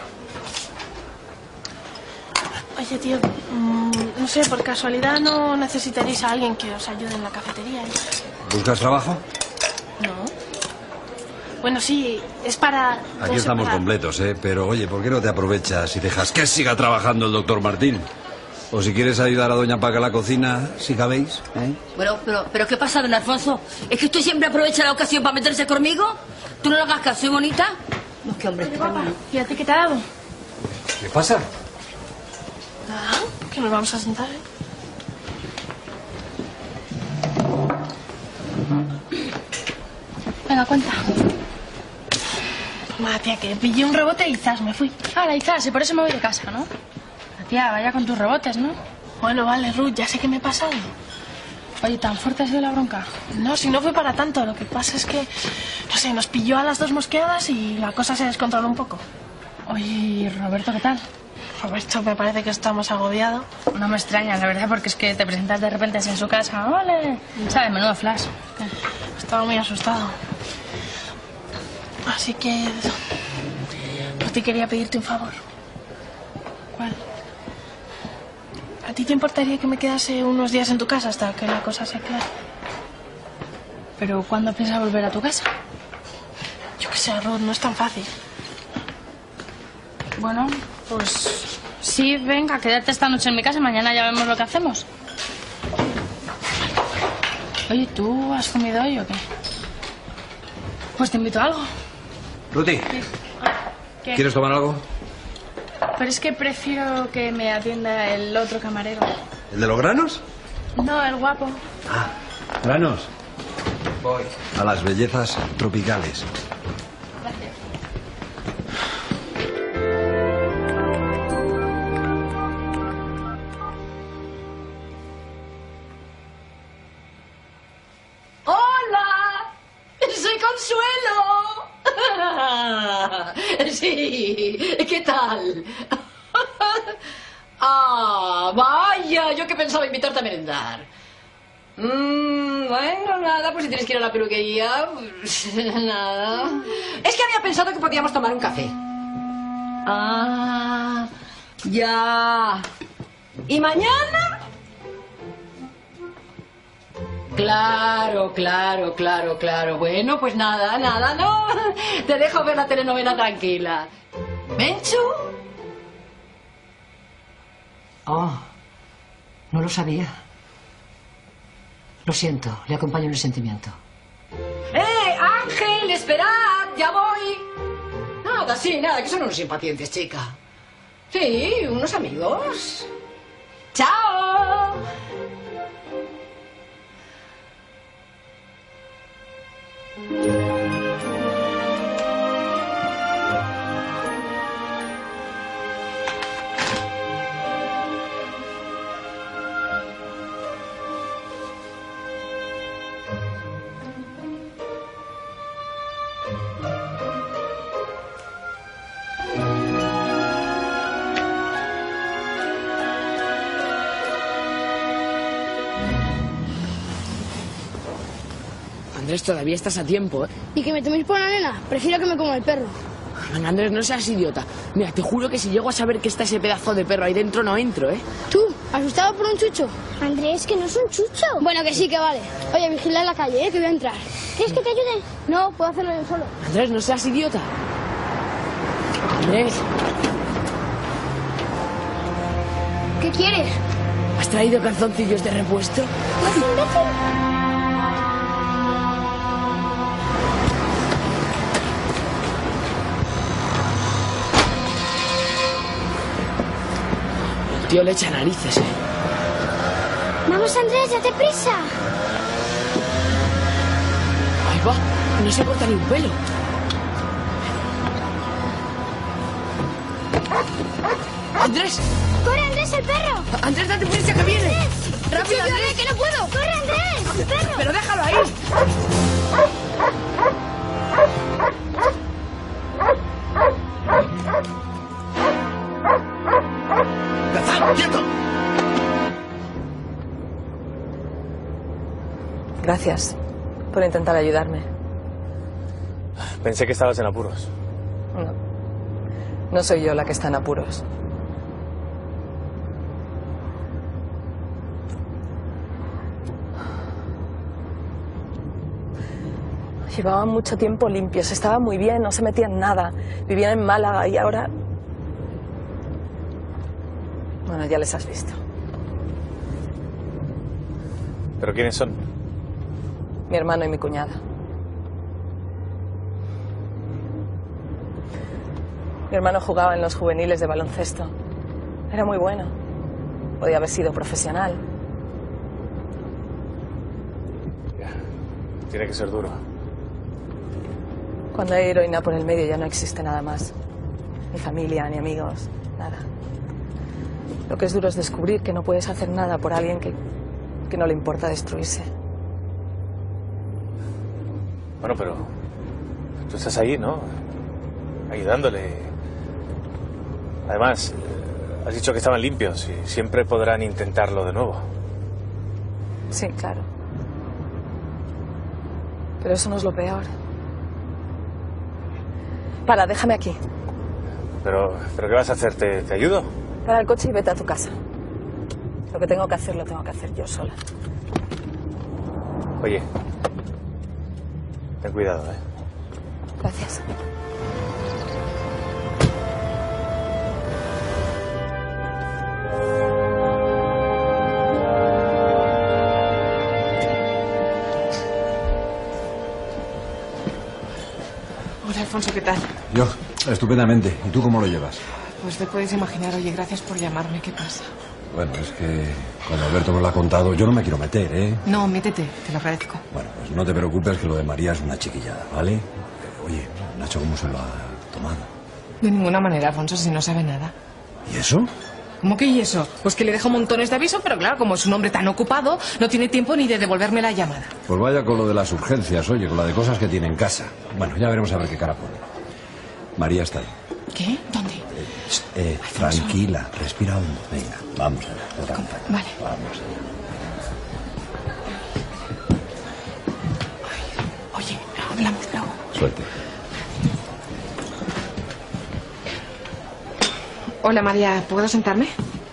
Oye, tío, mmm, no sé, por casualidad no necesitaréis a alguien que os ayude en la cafetería. ¿Eh? ¿Buscas trabajo? No. Bueno, sí, es para... Aquí estamos para... completos, ¿eh? Pero oye, ¿por qué no te aprovechas y dejas que siga trabajando el doctor Martín? O si quieres ayudar a doña Paca a la cocina, si cabéis, ¿eh? Bueno, pero, pero ¿qué pasa, don Alfonso? ¿Es que usted siempre aprovecha la ocasión para meterse conmigo? ¿Tú no le hagas caso, ¿soy bonita? No, es que hombre, Oye, papá, fíjate que te ha dado. ¿Qué pasa? Nada, que nos vamos a sentar, ¿eh? Venga, cuenta. Toma, tía, que pillé un rebote y zas, me fui. Ahora, y zas, y por eso me voy de casa, ¿no? Tía, vaya con tus rebotes, ¿no? Bueno, vale, Ruth, ya sé que me he pasado. Oye, ¿tan fuerte ha sido la bronca? No, si no fue para tanto. Lo que pasa es que, no sé, nos pilló a las dos mosqueadas y la cosa se descontroló un poco. Oye, ¿y Roberto qué tal? Roberto, me parece que está más agobiado. No me extraña, la verdad, porque es que te presentas de repente así en su casa. ¡Ole! ¿Sabes? Menudo flash. Estaba muy asustado. Así que... por ti quería pedirte un favor. ¿Cuál? ¿A ti te importaría que me quedase unos días en tu casa hasta que la cosa se aclare? ¿Pero cuándo piensas volver a tu casa? Yo qué sé, Ruth, no es tan fácil. Bueno, pues... sí, venga, quédate esta noche en mi casa y mañana ya vemos lo que hacemos. Oye, ¿tú has comido hoy o qué? Pues te invito a algo. Ruti, ¿Qué? ¿quieres tomar algo? Pero es que prefiero que me atienda el otro camarero. ¿El de los granos? No, el guapo. ¿Granos? Voy. A las bellezas tropicales. Gracias. ¡Hola! ¡Soy Consuelo! Sí, ¿qué tal? Ah, vaya, yo que pensaba invitarte a merendar. Mm, bueno, nada, pues si tienes que ir a la peluquería, pues nada. Es que había pensado que podíamos tomar un café. Ah, ya. ¿Y mañana? Claro, claro, claro, claro. Bueno, pues nada, nada, no. Te dejo ver la telenovela tranquila. ¿Menchu? Oh, no lo sabía. Lo siento, le acompaño en el sentimiento. ¡Eh, Ángel, esperad! ¡Ya voy! Nada, sí, nada, que son unos impacientes, chica. Sí, unos amigos. ¡Chao! Andrés, todavía estás a tiempo, ¿eh? ¿Y que me toméis por una nena? Prefiero que me coma el perro. Venga, Andrés, no seas idiota. Mira, te juro que si llego a saber que está ese pedazo de perro ahí dentro, no entro, ¿eh? ¿Tú? ¿Asustado por un chucho? Andrés, que no es un chucho. Bueno, que sí, que vale. Oye, vigila la calle, ¿eh? Que voy a entrar. ¿Quieres que te ayude? No, puedo hacerlo yo solo. Andrés, no seas idiota. Andrés. ¿Qué quieres? ¿Has traído calzoncillos de repuesto? ¿No es imbécil? El tío le echa narices, ¿eh? Vamos, Andrés, date prisa. Ahí va, no se corta ni un pelo. ¡Andrés! ¡Corre, Andrés, el perro! ¡Andrés, date prisa, que viene! ¡Andrés! ¡Rápido, Andrés! ¡Que no puedo! ¡Corre, Andrés! ¡El perro! ¡Pero déjalo ahí! ¡Gazán, quieto! Gracias por intentar ayudarme. Pensé que estabas en apuros. No, no soy yo la que está en apuros. Llevaban mucho tiempo limpios, estaban muy bien, no se metían nada. Vivían en Málaga y ahora... Bueno, ya les has visto. ¿Pero quiénes son? Mi hermano y mi cuñada. Mi hermano jugaba en los juveniles de baloncesto. Era muy bueno. Podía haber sido profesional. Tiene que ser duro. Cuando hay heroína por el medio ya no existe nada más. Ni familia, ni amigos, nada. Lo que es duro es descubrir que no puedes hacer nada por alguien que, que no le importa destruirse. Bueno, pero tú estás ahí, ¿no? Ayudándole. Además, eh, has dicho que estaban limpios y siempre podrán intentarlo de nuevo. Sí, claro. Pero eso no es lo peor. Para, déjame aquí. Pero, ¿pero qué vas a hacer? ¿Te, te ayudo? Para el coche y vete a tu casa. Lo que tengo que hacer lo tengo que hacer yo sola. Oye, ten cuidado, ¿eh? Gracias. Hola, Alfonso, ¿qué tal? Yo, estupendamente. ¿Y tú cómo lo llevas? Pues te puedes imaginar, oye, gracias por llamarme, ¿qué pasa? Bueno, es que cuando Alberto me lo ha contado, yo no me quiero meter, ¿eh? No, métete, te lo agradezco. Bueno, pues no te preocupes que lo de María es una chiquillada, ¿vale? Eh, Oye, Nacho, ¿cómo se lo ha tomado? De ninguna manera, Alfonso, si no sabe nada. ¿Y eso? ¿Cómo que y eso? Pues que le dejo montones de aviso, pero claro, como es un hombre tan ocupado, no tiene tiempo ni de devolverme la llamada. Pues vaya con lo de las urgencias, oye, con la de cosas que tiene en casa. Bueno, ya veremos a ver qué cara pone. María está ahí. ¿Qué? ¿Dónde? Eh, tranquila, respira hondo. Venga, vamos allá. Yo te acompaño. Vale. Vamos allá. Oye, hablamos luego. Suerte. Hola, María, ¿puedo sentarme?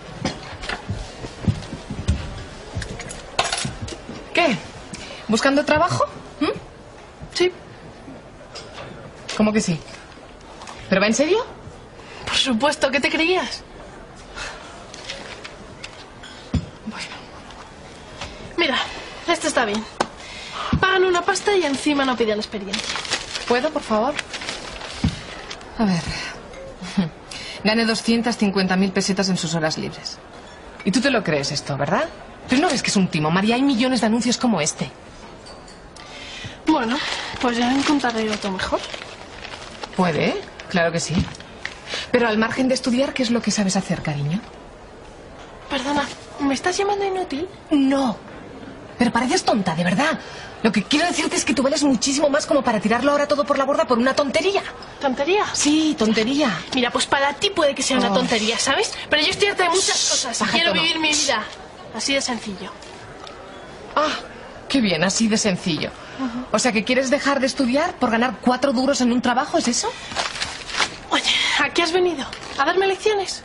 ¿Qué? ¿Buscando trabajo? ¿Mm? Sí. ¿Cómo que sí? ¿Pero va en serio? Por supuesto, ¿qué te creías? Bueno. Mira, este está bien. Pagan una pasta y encima no piden experiencia. ¿Puedo, por favor? A ver. Gane doscientas cincuenta mil pesetas en sus horas libres. Y tú te lo crees esto, ¿verdad? Pero no ves que es un timo, María. Hay millones de anuncios como este. Bueno, pues ya encontraré otro mejor. Puede, ¿eh? Claro que sí. Pero al margen de estudiar, ¿qué es lo que sabes hacer, cariño? Perdona, ¿me estás llamando inútil? No. Pero pareces tonta, de verdad. Lo que quiero decirte es que tú vales muchísimo más como para tirarlo ahora todo por la borda por una tontería. ¿Tontería? Sí, tontería. Mira, pues para ti puede que sea una Oh. tontería, ¿sabes? Pero yo estoy harta de muchas cosas y baja quiero tono. vivir mi vida. Así de sencillo. Ah, qué bien, así de sencillo. O sea, que quieres dejar de estudiar por ganar cuatro duros en un trabajo, ¿es eso? Oye, ¿a qué has venido? ¿A darme lecciones?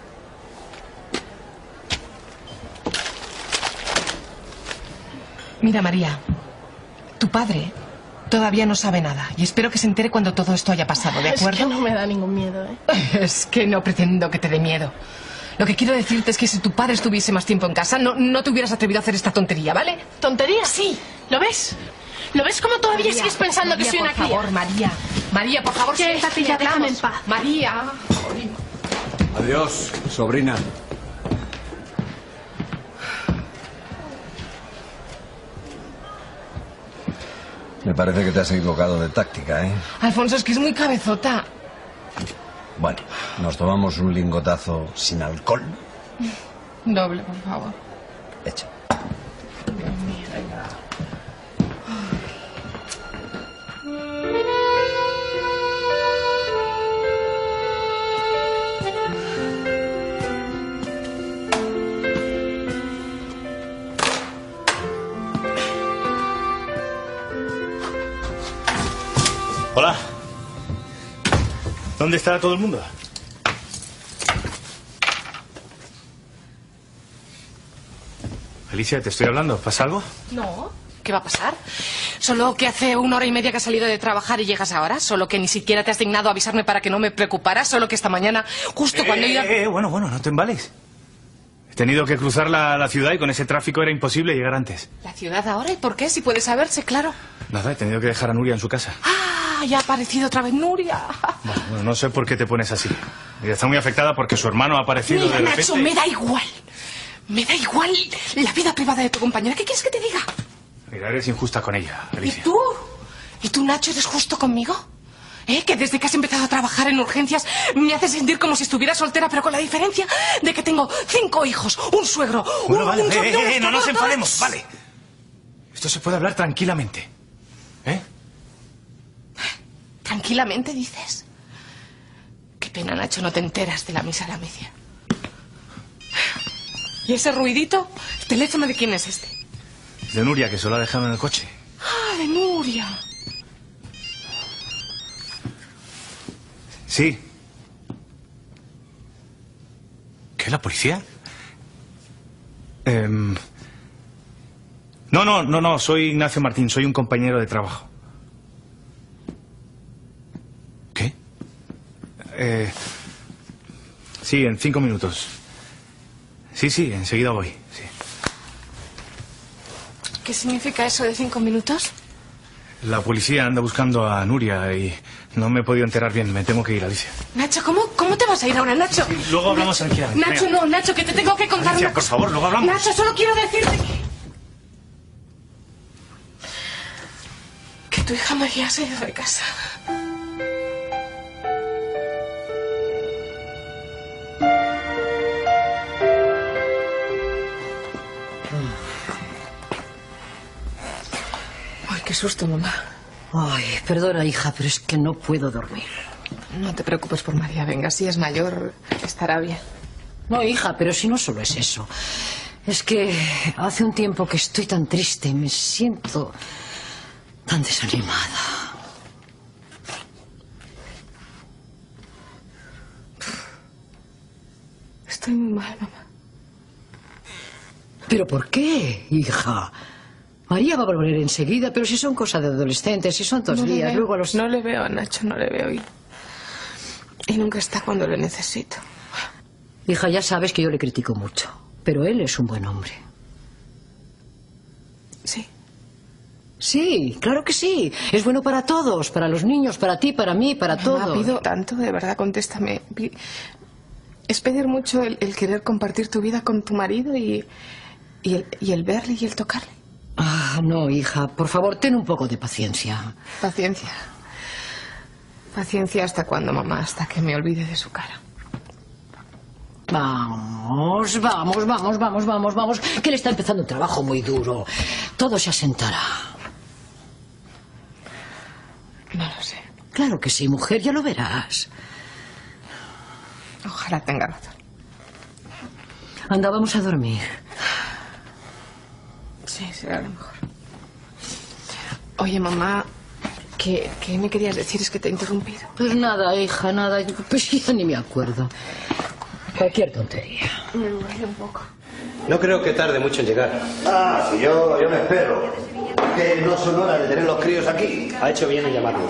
Mira, María, tu padre todavía no sabe nada y espero que se entere cuando todo esto haya pasado, ¿de acuerdo? Es que no me da ningún miedo, ¿eh? Es que no pretendo que te dé miedo. Lo que quiero decirte es que si tu padre estuviese más tiempo en casa, no, no te hubieras atrevido a hacer esta tontería, ¿vale? ¿Tontería? Sí. ¿Lo ves? ¿Lo ves cómo todavía María, sigues pensando María, que soy por una cría? favor, María. María, por favor, ¿Qué? siéntate y Ya, hablamos. déjame en paz. María. Adiós, sobrina. Me parece que te has equivocado de táctica, ¿eh? Alfonso, es que es muy cabezota. Bueno, nos tomamos un lingotazo sin alcohol. Doble, por favor. Hecho. Hola. ¿Dónde está todo el mundo? Alicia, te estoy hablando. ¿Pasa algo? No. ¿Qué va a pasar? Solo que hace una hora y media que has salido de trabajar y llegas ahora. Solo que ni siquiera te has dignado a avisarme para que no me preocupara. Solo que esta mañana, justo Eh, cuando iba... eh, eh, bueno, bueno, no te embales. He tenido que cruzar la, la ciudad y con ese tráfico era imposible llegar antes. ¿La ciudad ahora? ¿Y por qué? Si puede saberse, claro. Nada, he tenido que dejar a Nuria en su casa. Ah, ya ha aparecido otra vez Nuria. Bueno, bueno, no sé por qué te pones así. Ella está muy afectada porque su hermano ha aparecido Mira, de repente. Nacho, me da igual. Me da igual la vida privada de tu compañera. ¿Qué quieres que te diga? Mira, eres injusta con ella, Alicia. ¿Y tú? ¿Y tú, Nacho, eres justo conmigo? ¿Eh? Que desde que has empezado a trabajar en urgencias me haces sentir como si estuviera soltera, pero con la diferencia de que tengo cinco hijos, un suegro, Bueno, un, vale, un eh, sobrino, eh, un eh, no nos todo- enfademos, vale. Esto se puede hablar tranquilamente. ¿Eh? ¿Tranquilamente, dices? Qué pena, Nacho, no te enteras de la misa a la media. ¿Y ese ruidito? ¿El teléfono de quién es este? De Nuria, que se lo ha dejado en el coche. Ah, de Nuria. Sí. ¿Qué, la policía? Em, No, no, no, no, soy Ignacio Martín, soy un compañero de trabajo. ¿Qué? Eh, sí, en cinco minutos. Sí, sí, enseguida voy, sí. ¿Qué significa eso de cinco minutos? La policía anda buscando a Nuria y no me he podido enterar bien. Me tengo que ir, Alicia. Nacho, ¿cómo, cómo te vas a ir ahora, Nacho? Luego hablamos tranquilamente. Nacho, Venga. no, Nacho, que te tengo que contar Alicia, una por cosa. favor, luego hablamos. Nacho, solo quiero decirte que... que tu hija María se ha ido de casa. Ay, qué susto, mamá. Ay, perdona, hija, pero es que no puedo dormir. No te preocupes por María, venga, si es mayor, estará bien. No, hija, pero si no solo es eso. Es que hace un tiempo que estoy tan triste, me siento tan desanimada. Estoy muy mal, mamá. ¿Pero por qué, hija? María va a volver enseguida, pero si son cosas de adolescentes, si son dos No le días, veo, luego a los... No le veo a Nacho, no le veo. Y, y nunca está cuando le necesito. Hija, ya sabes que yo le critico mucho, pero él es un buen hombre. Sí. Sí, claro que sí. Es bueno para todos, para los niños, para ti, para mí, para todos. Mamá, pido tanto, de verdad, contéstame. Pi- Es pedir mucho el, el querer compartir tu vida con tu marido y, y, el, y el verle y el tocarle. Ah, no, hija, por favor, ten un poco de paciencia. Paciencia. Paciencia hasta cuándo, mamá, hasta que me olvide de su cara. Vamos, vamos, vamos, vamos, vamos, vamos, que le está empezando un trabajo muy duro. Todo se asentará. No lo sé. Claro que sí, mujer, ya lo verás. Ojalá tenga razón. Anda, vamos a dormir. Sí, será lo mejor. Oye, mamá, ¿qué, qué me querías decir? Es que te he interrumpido. Pues nada, hija, nada. Pues ya ni me acuerdo. Cualquier tontería. Me duele un poco. No creo que tarde mucho en llegar. Ah, si yo, yo me espero. Que no son horas de tener los críos aquí. Ha hecho bien en llamarnos.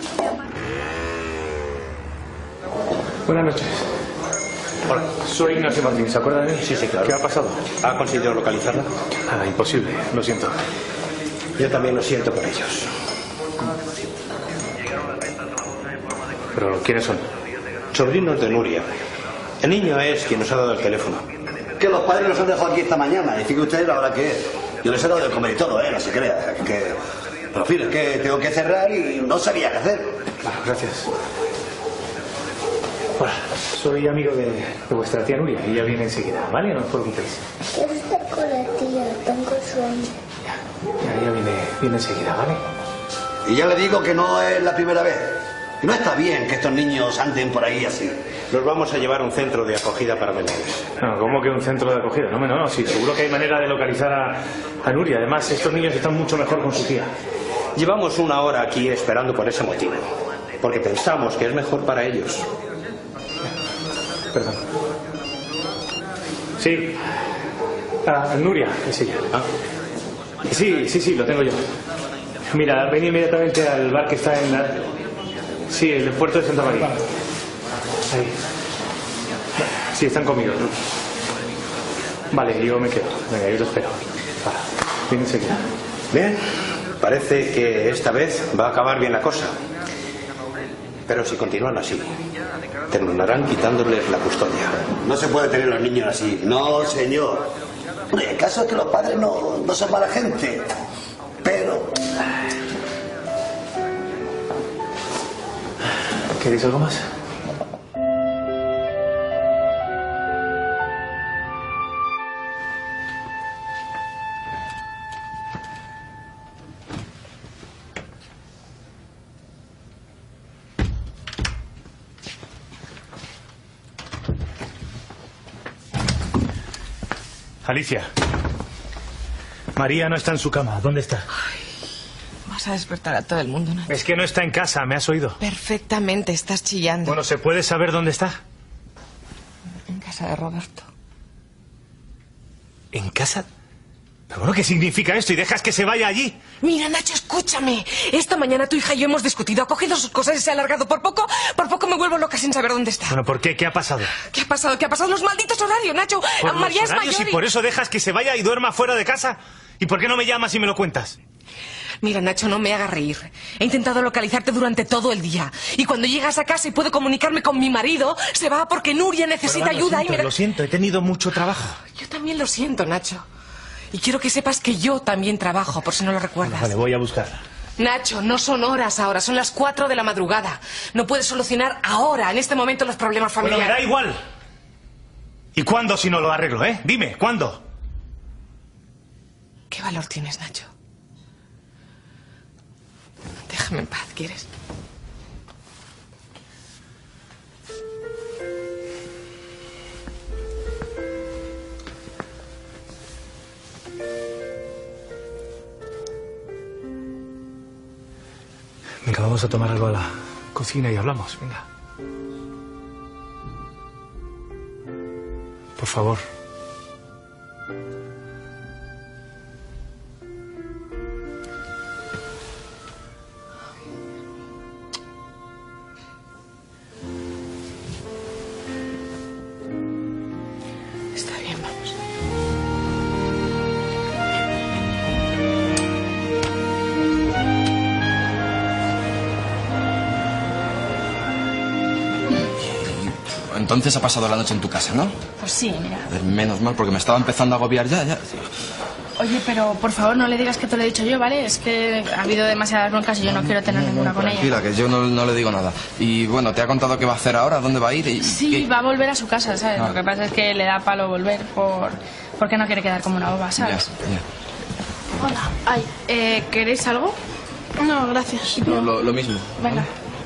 Buenas noches. Hola, soy Ignacio Martín, ¿se acuerda de mí? Sí, sí, claro. ¿Qué ha pasado? ¿Ha conseguido localizarla? Nada, imposible, lo siento. Yo también lo siento por ellos. ¿Pero quiénes son? Sobrinos de Nuria. El niño es quien nos ha dado el teléfono. Que los padres nos han dejado aquí esta mañana. Y fíjate usted la hora que es. Yo les he dado de comer y todo, ¿eh? No se crea. Que... Pero en fin, es que tengo que cerrar y no sabía qué hacer. Claro, gracias. Hola, soy amigo de, de vuestra tía Nuria y ella viene enseguida, ¿vale? No os preocupéis. Quiero estar con la tía, tengo sueño. Ya, ella viene, viene enseguida, ¿vale? Y ya le digo que no es la primera vez. Y no está bien que estos niños anden por ahí así. Los vamos a llevar a un centro de acogida para menores. No, ¿cómo que un centro de acogida? No, no, no, sí, seguro que hay manera de localizar a, a Nuria. Además, estos niños están mucho mejor con su tía. Llevamos una hora aquí esperando por ese motivo. Porque pensamos que es mejor para ellos. Perdón. Sí. Ah, Nuria, es ella. ¿Ah? Sí, sí, sí, lo tengo yo. Mira, ven inmediatamente al bar que está en la... Sí, el puerto de Santa María. Ahí. Sí, están conmigo. Vale, yo me quedo. Venga, yo te espero. Para. Ven enseguida. Bien, parece que esta vez va a acabar bien la cosa. Pero si continúan así, terminarán quitándoles la custodia. No se puede tener los niños así. No, señor. Bueno, el caso es que los padres no, no son mala gente. Pero... ¿Queréis algo más? Alicia. María no está en su cama. ¿Dónde está? Ay, vas a despertar a todo el mundo, ¿no? Es que no está en casa, ¿me has oído? Perfectamente, estás chillando. Bueno, ¿se puede saber dónde está? En casa de Roberto. ¿En casa? ¿Pero bueno, qué significa esto? ¿Y dejas que se vaya allí? Mira, Nacho, escúchame. Esta mañana tu hija y yo hemos discutido. Ha cogido sus cosas y se ha alargado. Por poco, por poco me vuelvo loca sin saber dónde está. Bueno, ¿por qué? ¿Qué ha pasado? ¿Qué ha pasado? ¿Qué ha pasado? Los malditos horarios, Nacho. ¿Por María los es horarios mayor y por eso dejas que se vaya y duerma fuera de casa? ¿Y por qué no me llamas y me lo cuentas? Mira, Nacho, no me hagas reír. He intentado localizarte durante todo el día. Y cuando llegas a casa y puedo comunicarme con mi marido, se va porque Nuria necesita Bueno, va, ayuda. lo siento, y me... lo siento, he tenido mucho trabajo. Yo también lo siento, Nacho. Y quiero que sepas que yo también trabajo, por si no lo recuerdas. Vale, voy a buscarla. Nacho, no son horas ahora, son las cuatro de la madrugada. No puedes solucionar ahora, en este momento, los problemas Bueno, familiares. me da igual. ¿Y cuándo si no lo arreglo, eh? Dime, ¿cuándo? ¿Qué valor tienes, Nacho? Déjame en paz, ¿quieres? Venga, vamos a tomar algo a la cocina y hablamos, venga. Por favor. Está bien, vamos. entonces ha pasado la noche en tu casa, ¿no? Pues sí, mira. Joder, menos mal, porque me estaba empezando a agobiar ya, ya. Oye, pero por favor no le digas que te lo he dicho yo, ¿vale? Es que ha habido demasiadas broncas y yo no quiero tener ninguna con ella. Tranquila, que yo no, no le digo nada. Y bueno, ¿te ha contado qué va a hacer ahora? ¿Dónde va a ir? Y, Sí, ¿qué? va a volver a su casa, ¿sabes? Ah. Lo que pasa es que le da palo volver por... porque no quiere quedar como una boba, ¿sabes? Ya, ya. Hola. Ay, eh, ¿queréis algo? No, gracias. No, lo, lo mismo. Venga.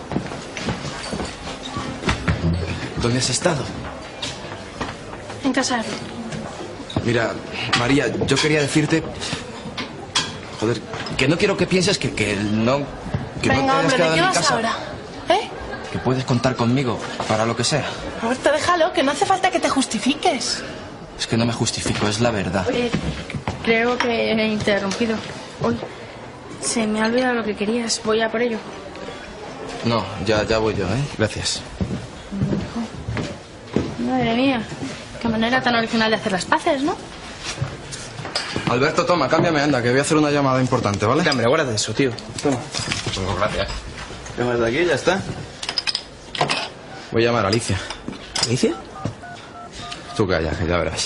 ¿Dónde has estado? En casa. Mira, María, yo quería decirte... Joder, que no quiero que pienses que, que no... Que no te Venga, hayas hombre, ¿de quedado qué en mi vas casa. ahora? ¿Eh? Que puedes contar conmigo para lo que sea. Roberto, déjalo, que no hace falta que te justifiques. Es que no me justifico, es la verdad. Oye, creo que he interrumpido. Uy, se me ha olvidado lo que querías. Voy a por ello. No, ya, ya voy yo, ¿eh? Gracias. Madre mía, qué manera tan original de hacer las paces, ¿no? Alberto, toma, cámbiame, anda, que voy a hacer una llamada importante, ¿vale? Hombre, guárdate eso, tío. Toma. Pues gracias. ¿Qué más de aquí? Ya está. Voy a llamar a Alicia. ¿Alicia? Tú calla, que ya verás.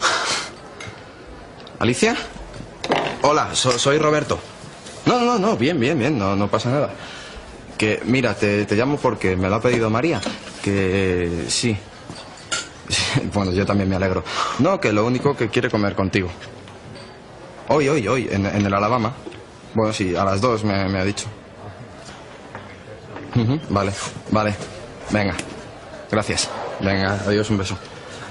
¿Alicia? Hola, so- soy Roberto. No, no, no, bien, bien, bien, no, no pasa nada. Que, mira, te, te llamo porque me lo ha pedido María. Que sí. Bueno, yo también me alegro. No, que lo único que quiere comer contigo. Hoy, hoy, hoy, en, en el Alabama. Bueno, sí, a las dos me, me ha dicho. Ujú, vale, vale. Venga. Gracias. Venga, adiós, un beso.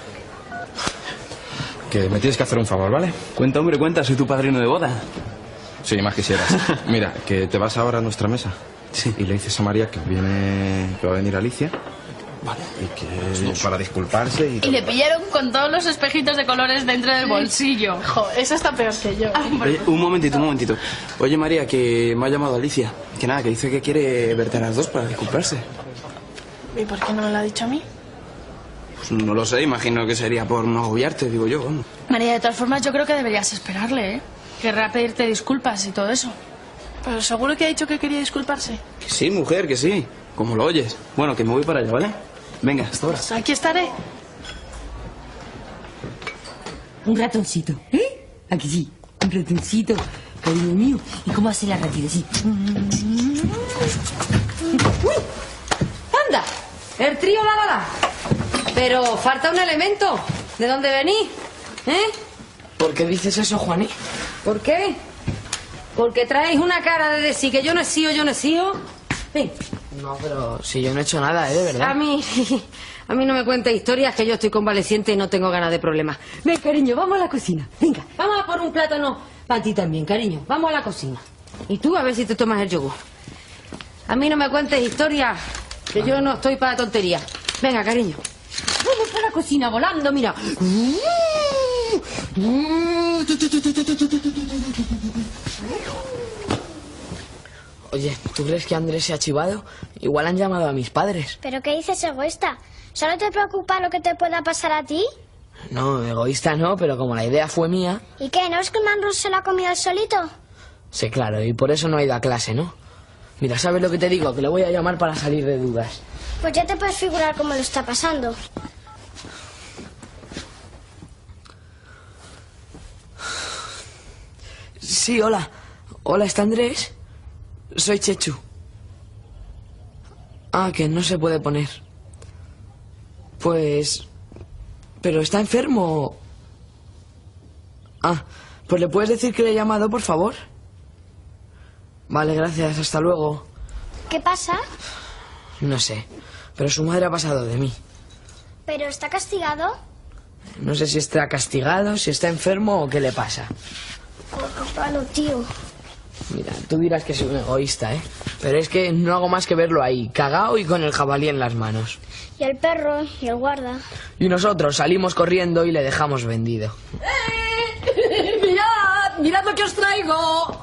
Que me tienes que hacer un favor, ¿vale? Cuenta, hombre, cuenta. Soy tu padrino de boda. Sí, más quisieras. Mira, que te vas ahora a nuestra mesa. Sí. Y le dices a María que viene, que va a venir Alicia. Vale. Y que para disculparse y... Y le pillaron con todos los espejitos de colores dentro del bolsillo. Jo, eso está peor que yo. Oye, un momentito, un momentito. Oye, María, que me ha llamado Alicia. Que nada, que dice que quiere verte a las dos para disculparse. ¿Y por qué no me lo ha dicho a mí? Pues no lo sé, imagino que sería por no agobiarte, digo yo. Vamos. María, de todas formas, yo creo que deberías esperarle, ¿eh? Querrá pedirte disculpas y todo eso. Pero seguro que ha dicho que quería disculparse. Que sí, mujer, que sí. Como lo oyes. Bueno, que me voy para allá, ¿vale? Venga, hasta ahora. Pues aquí estaré. Un ratoncito, ¿eh? Aquí sí, un ratoncito, cariño mío. ¿Y cómo hace la ratita? Así. ¡Uy! ¡Anda! El trío la la la. Pero falta un elemento. ¿De dónde venís? ¿Eh? ¿Por qué dices eso, Juaní? ¿Por qué? Porque traéis una cara de decir que yo no he sido, yo no he sido. Ven. No, pero si yo no he hecho nada, ¿eh? De verdad. A mí, a mí no me cuentes historias, que yo estoy convaleciente y no tengo ganas de problemas. Ven, cariño, vamos a la cocina. Venga, vamos a por un plátano para ti también, cariño. Vamos a la cocina. Y tú a ver si te tomas el yogur. A mí no me cuentes historias, que yo no estoy para tonterías. Venga, cariño. Vamos para la cocina volando, mira. Oye, ¿tú crees que Andrés se ha chivado? Igual han llamado a mis padres. ¿Pero qué dices, egoísta? ¿Solo te preocupa lo que te pueda pasar a ti? No, egoísta no, pero como la idea fue mía... ¿Y qué? ¿No es que el manrus se lo ha comido él solito? Sí, claro, y por eso no ha ido a clase, ¿no? Mira, ¿sabes lo que te digo? Que le voy a llamar para salir de dudas. Pues ya te puedes figurar cómo lo está pasando. Sí, hola. Hola, ¿está Andrés? Soy Chechu. Ah, que no se puede poner. Pues... ¿Pero está enfermo? Ah, pues le puedes decir que le he llamado, por favor. Vale, gracias, hasta luego. ¿Qué pasa? No sé, pero su madre ha pasado de mí. ¿Pero está castigado? No sé si está castigado, si está enfermo o qué le pasa. Oh, qué palo, tío. Mira, tú dirás que soy un egoísta, ¿eh? Pero es que no hago más que verlo ahí, cagao y con el jabalí en las manos. Y el perro, y el guarda. Y nosotros salimos corriendo y le dejamos vendido. ¡Eh! ¡Mirad! ¡Mirad lo que os traigo!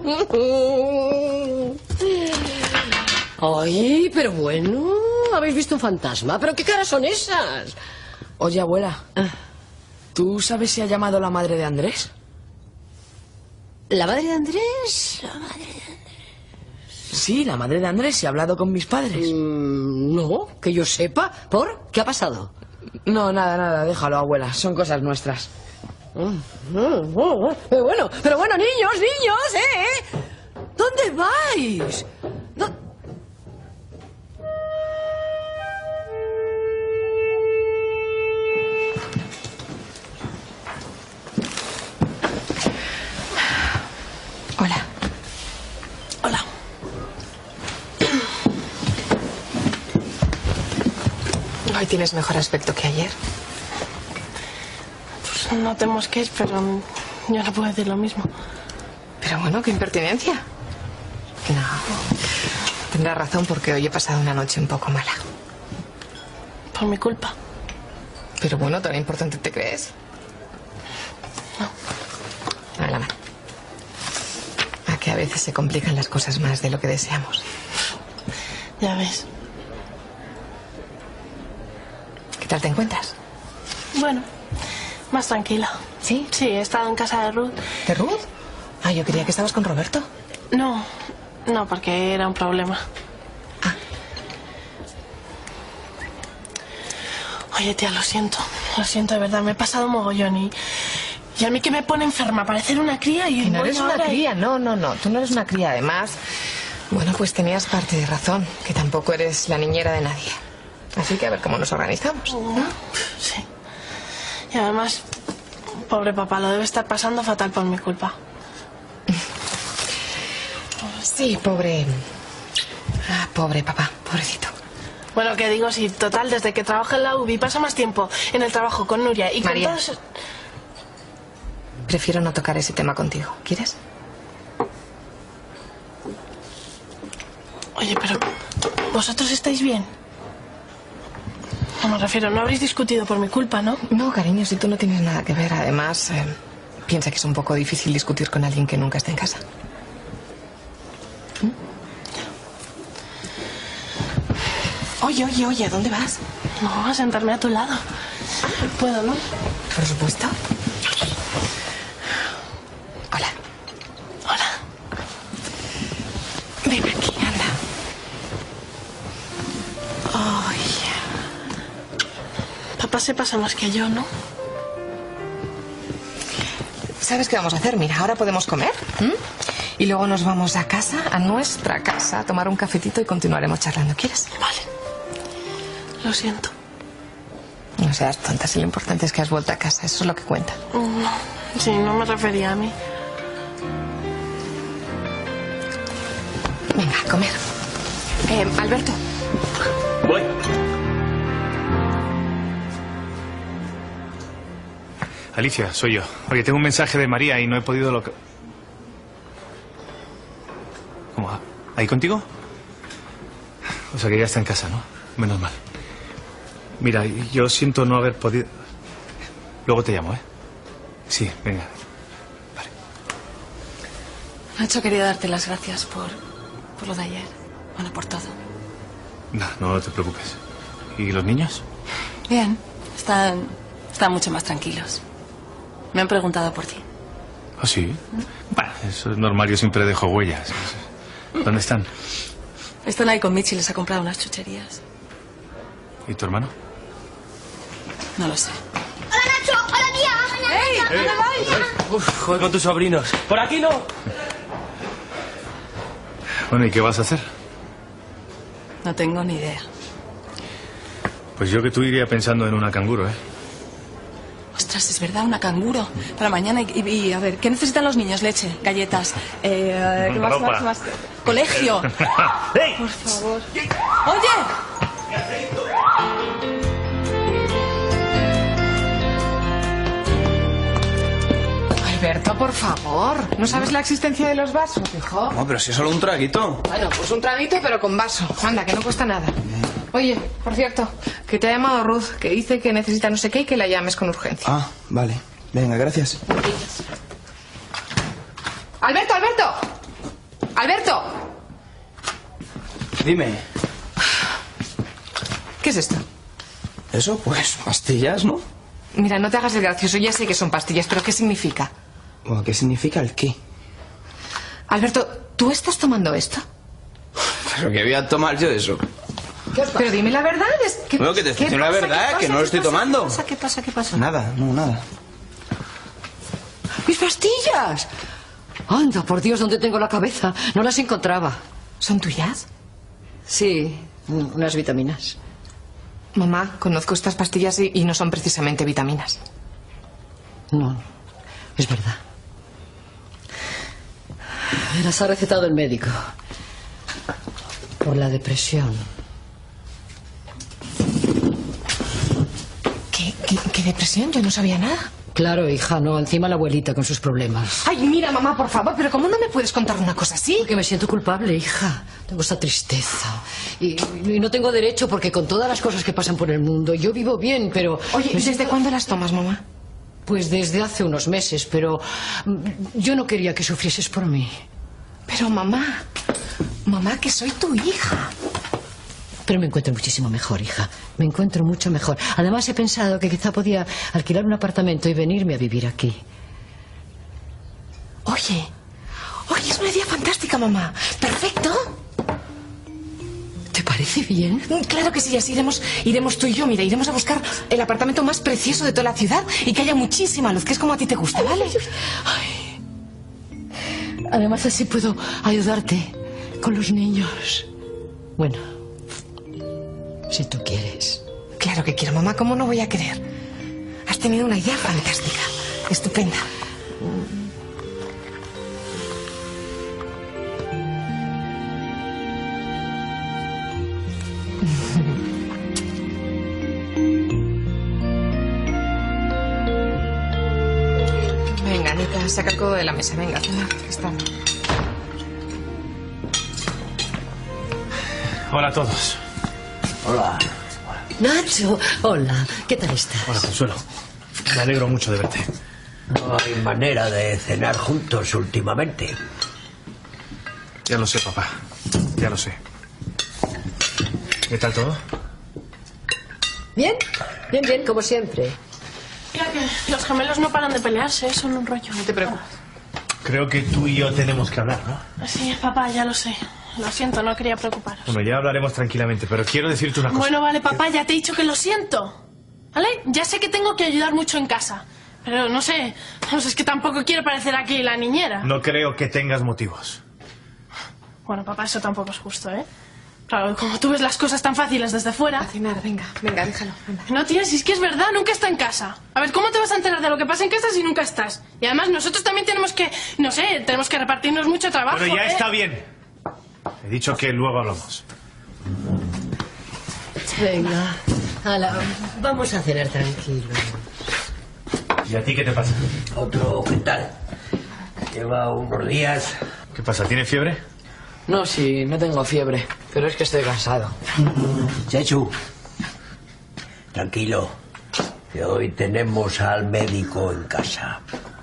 ¡Ay, pero bueno! ¿Habéis visto un fantasma? ¿Pero qué caras son esas? Oye, abuela, ¿tú sabes si ha llamado la madre de Andrés? ¿La madre de Andrés? La madre de Andrés... Sí, la madre de Andrés, ¿se ha hablado con mis padres? Mm, no, que yo sepa. ¿Por? ¿Qué ha pasado? No, nada, nada, déjalo, abuela. Son cosas nuestras. Mm, mm, mm, pero bueno, pero bueno, niños, niños, ¿eh? ¿Dónde vais? ¿Dó- Hola. Hola. Hoy tienes mejor aspecto que ayer. Pues no te mosques, pero yo no puedo decir lo mismo. Pero bueno, qué impertinencia. No. Tendrás razón porque hoy he pasado una noche un poco mala. Por mi culpa. Pero bueno, ¿tan importante te crees? No. Dame la mano. A que a veces se complican las cosas más de lo que deseamos. Ya ves. ¿Qué tal te encuentras? Bueno, más tranquila. ¿Sí? Sí, he estado en casa de Ruth. ¿De Ruth? Ah, yo creía que estabas con Roberto. No, no, porque era un problema. Ah. Oye, tía, lo siento. Lo siento, de verdad. Me he pasado mogollón y... Y a mí que me pone enferma, parecer una cría y... Que no voy eres una ahora y- cría, no, no, no. Tú no eres una cría, además. Bueno, pues tenías parte de razón, que tampoco eres la niñera de nadie. Así que a ver cómo nos organizamos, ¿no? Sí. Y además, pobre papá, lo debe estar pasando fatal por mi culpa. Sí, pobre... Ah, pobre papá, pobrecito. Bueno, que digo, si total, desde que trabajo en la U B I paso más tiempo en el trabajo con Nuria y con María. todos... Prefiero no tocar ese tema contigo. ¿Quieres? Oye, pero... ¿Vosotros estáis bien? No me refiero, no habréis discutido por mi culpa, ¿no? No, cariño, si tú no tienes nada que ver. Además, eh, piensa que es un poco difícil discutir con alguien que nunca está en casa. ¿Mm? Oye, oye, oye, ¿a dónde vas? No, a sentarme a tu lado. ¿Puedo, no? Por supuesto. Hola. Hola. Ven aquí, anda. Ay. Papá se pasa más que yo, ¿no? ¿Sabes qué vamos a hacer? Mira, ahora podemos comer. ¿m? Y luego nos vamos a casa, a nuestra casa, a tomar un cafetito y continuaremos charlando. ¿Quieres? Vale. Lo siento. No seas tonta, si lo importante es que has vuelto a casa. Eso es lo que cuenta. No. Sí, no me refería a mí. Venga, a comer. Eh, Alberto. Voy. Alicia, soy yo. Oye, tengo un mensaje de María y no he podido lo que... ¿Cómo? ¿Ahí contigo? O sea que ya está en casa, ¿no? Menos mal. Mira, yo siento no haber podido... Luego te llamo, ¿eh? Sí, venga. Nacho, quería darte las gracias por, por lo de ayer. Bueno, por todo. No, no te preocupes. ¿Y los niños? Bien, están, están mucho más tranquilos. Me han preguntado por ti. ¿Ah, sí? Bah, eso es normal, yo siempre dejo huellas. ¿Dónde están? Están ahí con Michi, les ha comprado unas chucherías. ¿Y tu hermano? No lo sé. ¡Hola, Nacho! ¡Hola, tía! ¡Ey! ¿Dónde vais? Uf, joder con tus sobrinos. ¡Por aquí no! Bueno, ¿y qué vas a hacer? No tengo ni idea. Pues yo que tú iría pensando en una canguro, ¿eh? Ostras, es verdad, una canguro. Para mañana y, y- y, a ver, ¿qué necesitan los niños? Leche, galletas, eh, ¿qué más, Ropa. más, más? Colegio. ¡Ey! Por favor. ¡Oye! Alberto, por favor. ¿No sabes la existencia de los vasos, hijo? No, pero si es solo un traguito. Bueno, pues un traguito, pero con vaso. Anda, que no cuesta nada. Oye, por cierto, que te ha llamado Ruth, que dice que necesita no sé qué y que la llames con urgencia. Ah, vale. Venga, gracias. ¡Alberto, Alberto! ¡Alberto! Dime. ¿Qué es esto? Eso, pues, pastillas, ¿no? Mira, no te hagas el gracioso. Ya sé que son pastillas, pero ¿qué significa? Bueno, ¿qué significa el qué? Alberto, ¿tú estás tomando esto? ¿Pero qué voy a tomar yo de eso? Pero dime la verdad. Es que, Bueno, que te estoy diciendo la verdad, que no lo estoy tomando. ¿Qué pasa? ¿Qué pasa? ¿Qué pasa? Nada, no, nada. ¡Mis pastillas! Anda, por Dios, ¿dónde tengo la cabeza? No las encontraba. ¿Son tuyas? Sí, unas vitaminas. Mamá, conozco estas pastillas y, y no son precisamente vitaminas. No, es verdad. Me las ha recetado el médico. Por la depresión. ¿Qué, qué, qué depresión? Yo no sabía nada. Claro, hija, no. Encima la abuelita con sus problemas. Ay, mira, mamá, por favor, pero ¿cómo no me puedes contar una cosa así? Porque me siento culpable, hija. Tengo esa tristeza. Y, y no tengo derecho porque con todas las cosas que pasan por el mundo, yo vivo bien, pero... Oye, ¿desde siento... cuándo las tomas, mamá? Pues desde hace unos meses, pero yo no quería que sufrieses por mí. Pero mamá, mamá, que soy tu hija. Pero me encuentro muchísimo mejor, hija. Me encuentro mucho mejor. Además he pensado que quizá podía alquilar un apartamento y venirme a vivir aquí. Oye, oye, es una idea fantástica, mamá. Perfecto. ¿Te parece bien? Claro que sí, así iremos, iremos tú y yo, mira, iremos a buscar el apartamento más precioso de toda la ciudad y que haya muchísima luz, que es como a ti te gusta, ¿vale? Ay. Además así puedo ayudarte con los niños. Bueno, si tú quieres. Claro que quiero, mamá, ¿cómo no voy a querer? Has tenido una idea fantástica, estupenda. Venga, Anita, saca el codo de la mesa, venga, que está. Hola a todos. Hola. Nacho, hola. ¿Qué tal estás? Hola, Consuelo. Me alegro mucho de verte. No hay manera de cenar juntos últimamente. Ya lo sé, papá. Ya lo sé. ¿Qué tal todo? Bien, bien, bien, como siempre. Mira que los gemelos no paran de pelearse, son un rollo. No te preocupes. Creo que tú y yo tenemos que hablar, ¿no? Sí, papá, ya lo sé. Lo siento, no quería preocuparos. Bueno, ya hablaremos tranquilamente, pero quiero decirte una cosa. Bueno, vale, papá, ya te he dicho que lo siento. ¿Vale? Ya sé que tengo que ayudar mucho en casa. Pero no sé, no sé, es que tampoco quiero parecer aquí la niñera. No creo que tengas motivos. Bueno, papá, eso tampoco es justo, ¿eh? Claro, como tú ves las cosas tan fáciles desde fuera... A cenar, venga, venga, déjalo. Venga. No, tía, si es que es verdad, nunca está en casa. A ver, ¿cómo te vas a enterar de lo que pasa en casa si nunca estás? Y además nosotros también tenemos que, no sé, tenemos que repartirnos mucho trabajo, Pero ya ¿eh? está bien. He dicho que luego hablamos. Venga, ala, vamos a cenar tranquilo. ¿Y a ti qué te pasa? Otro, ¿qué tal? Lleva unos días... ¿Qué pasa? ¿Tiene fiebre? No, sí, no tengo fiebre, pero es que estoy cansado. Chechu, tranquilo, que hoy tenemos al médico en casa.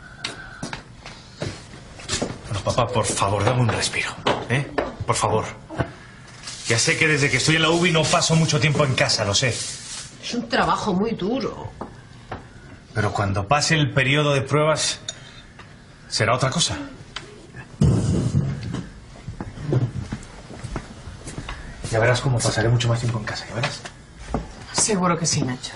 Bueno, papá, por favor, dame un respiro, ¿eh? Por favor. Ya sé que desde que estoy en la U B I no paso mucho tiempo en casa, lo sé. Es un trabajo muy duro. Pero cuando pase el periodo de pruebas, será otra cosa. Ya verás cómo pasaré mucho más tiempo en casa, ya verás. Seguro que sí, Nacho.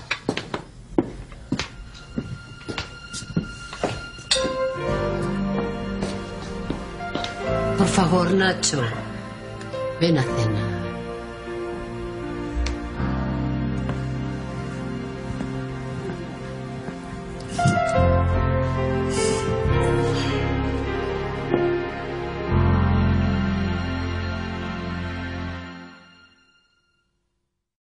Por favor, Nacho, ven a cenar.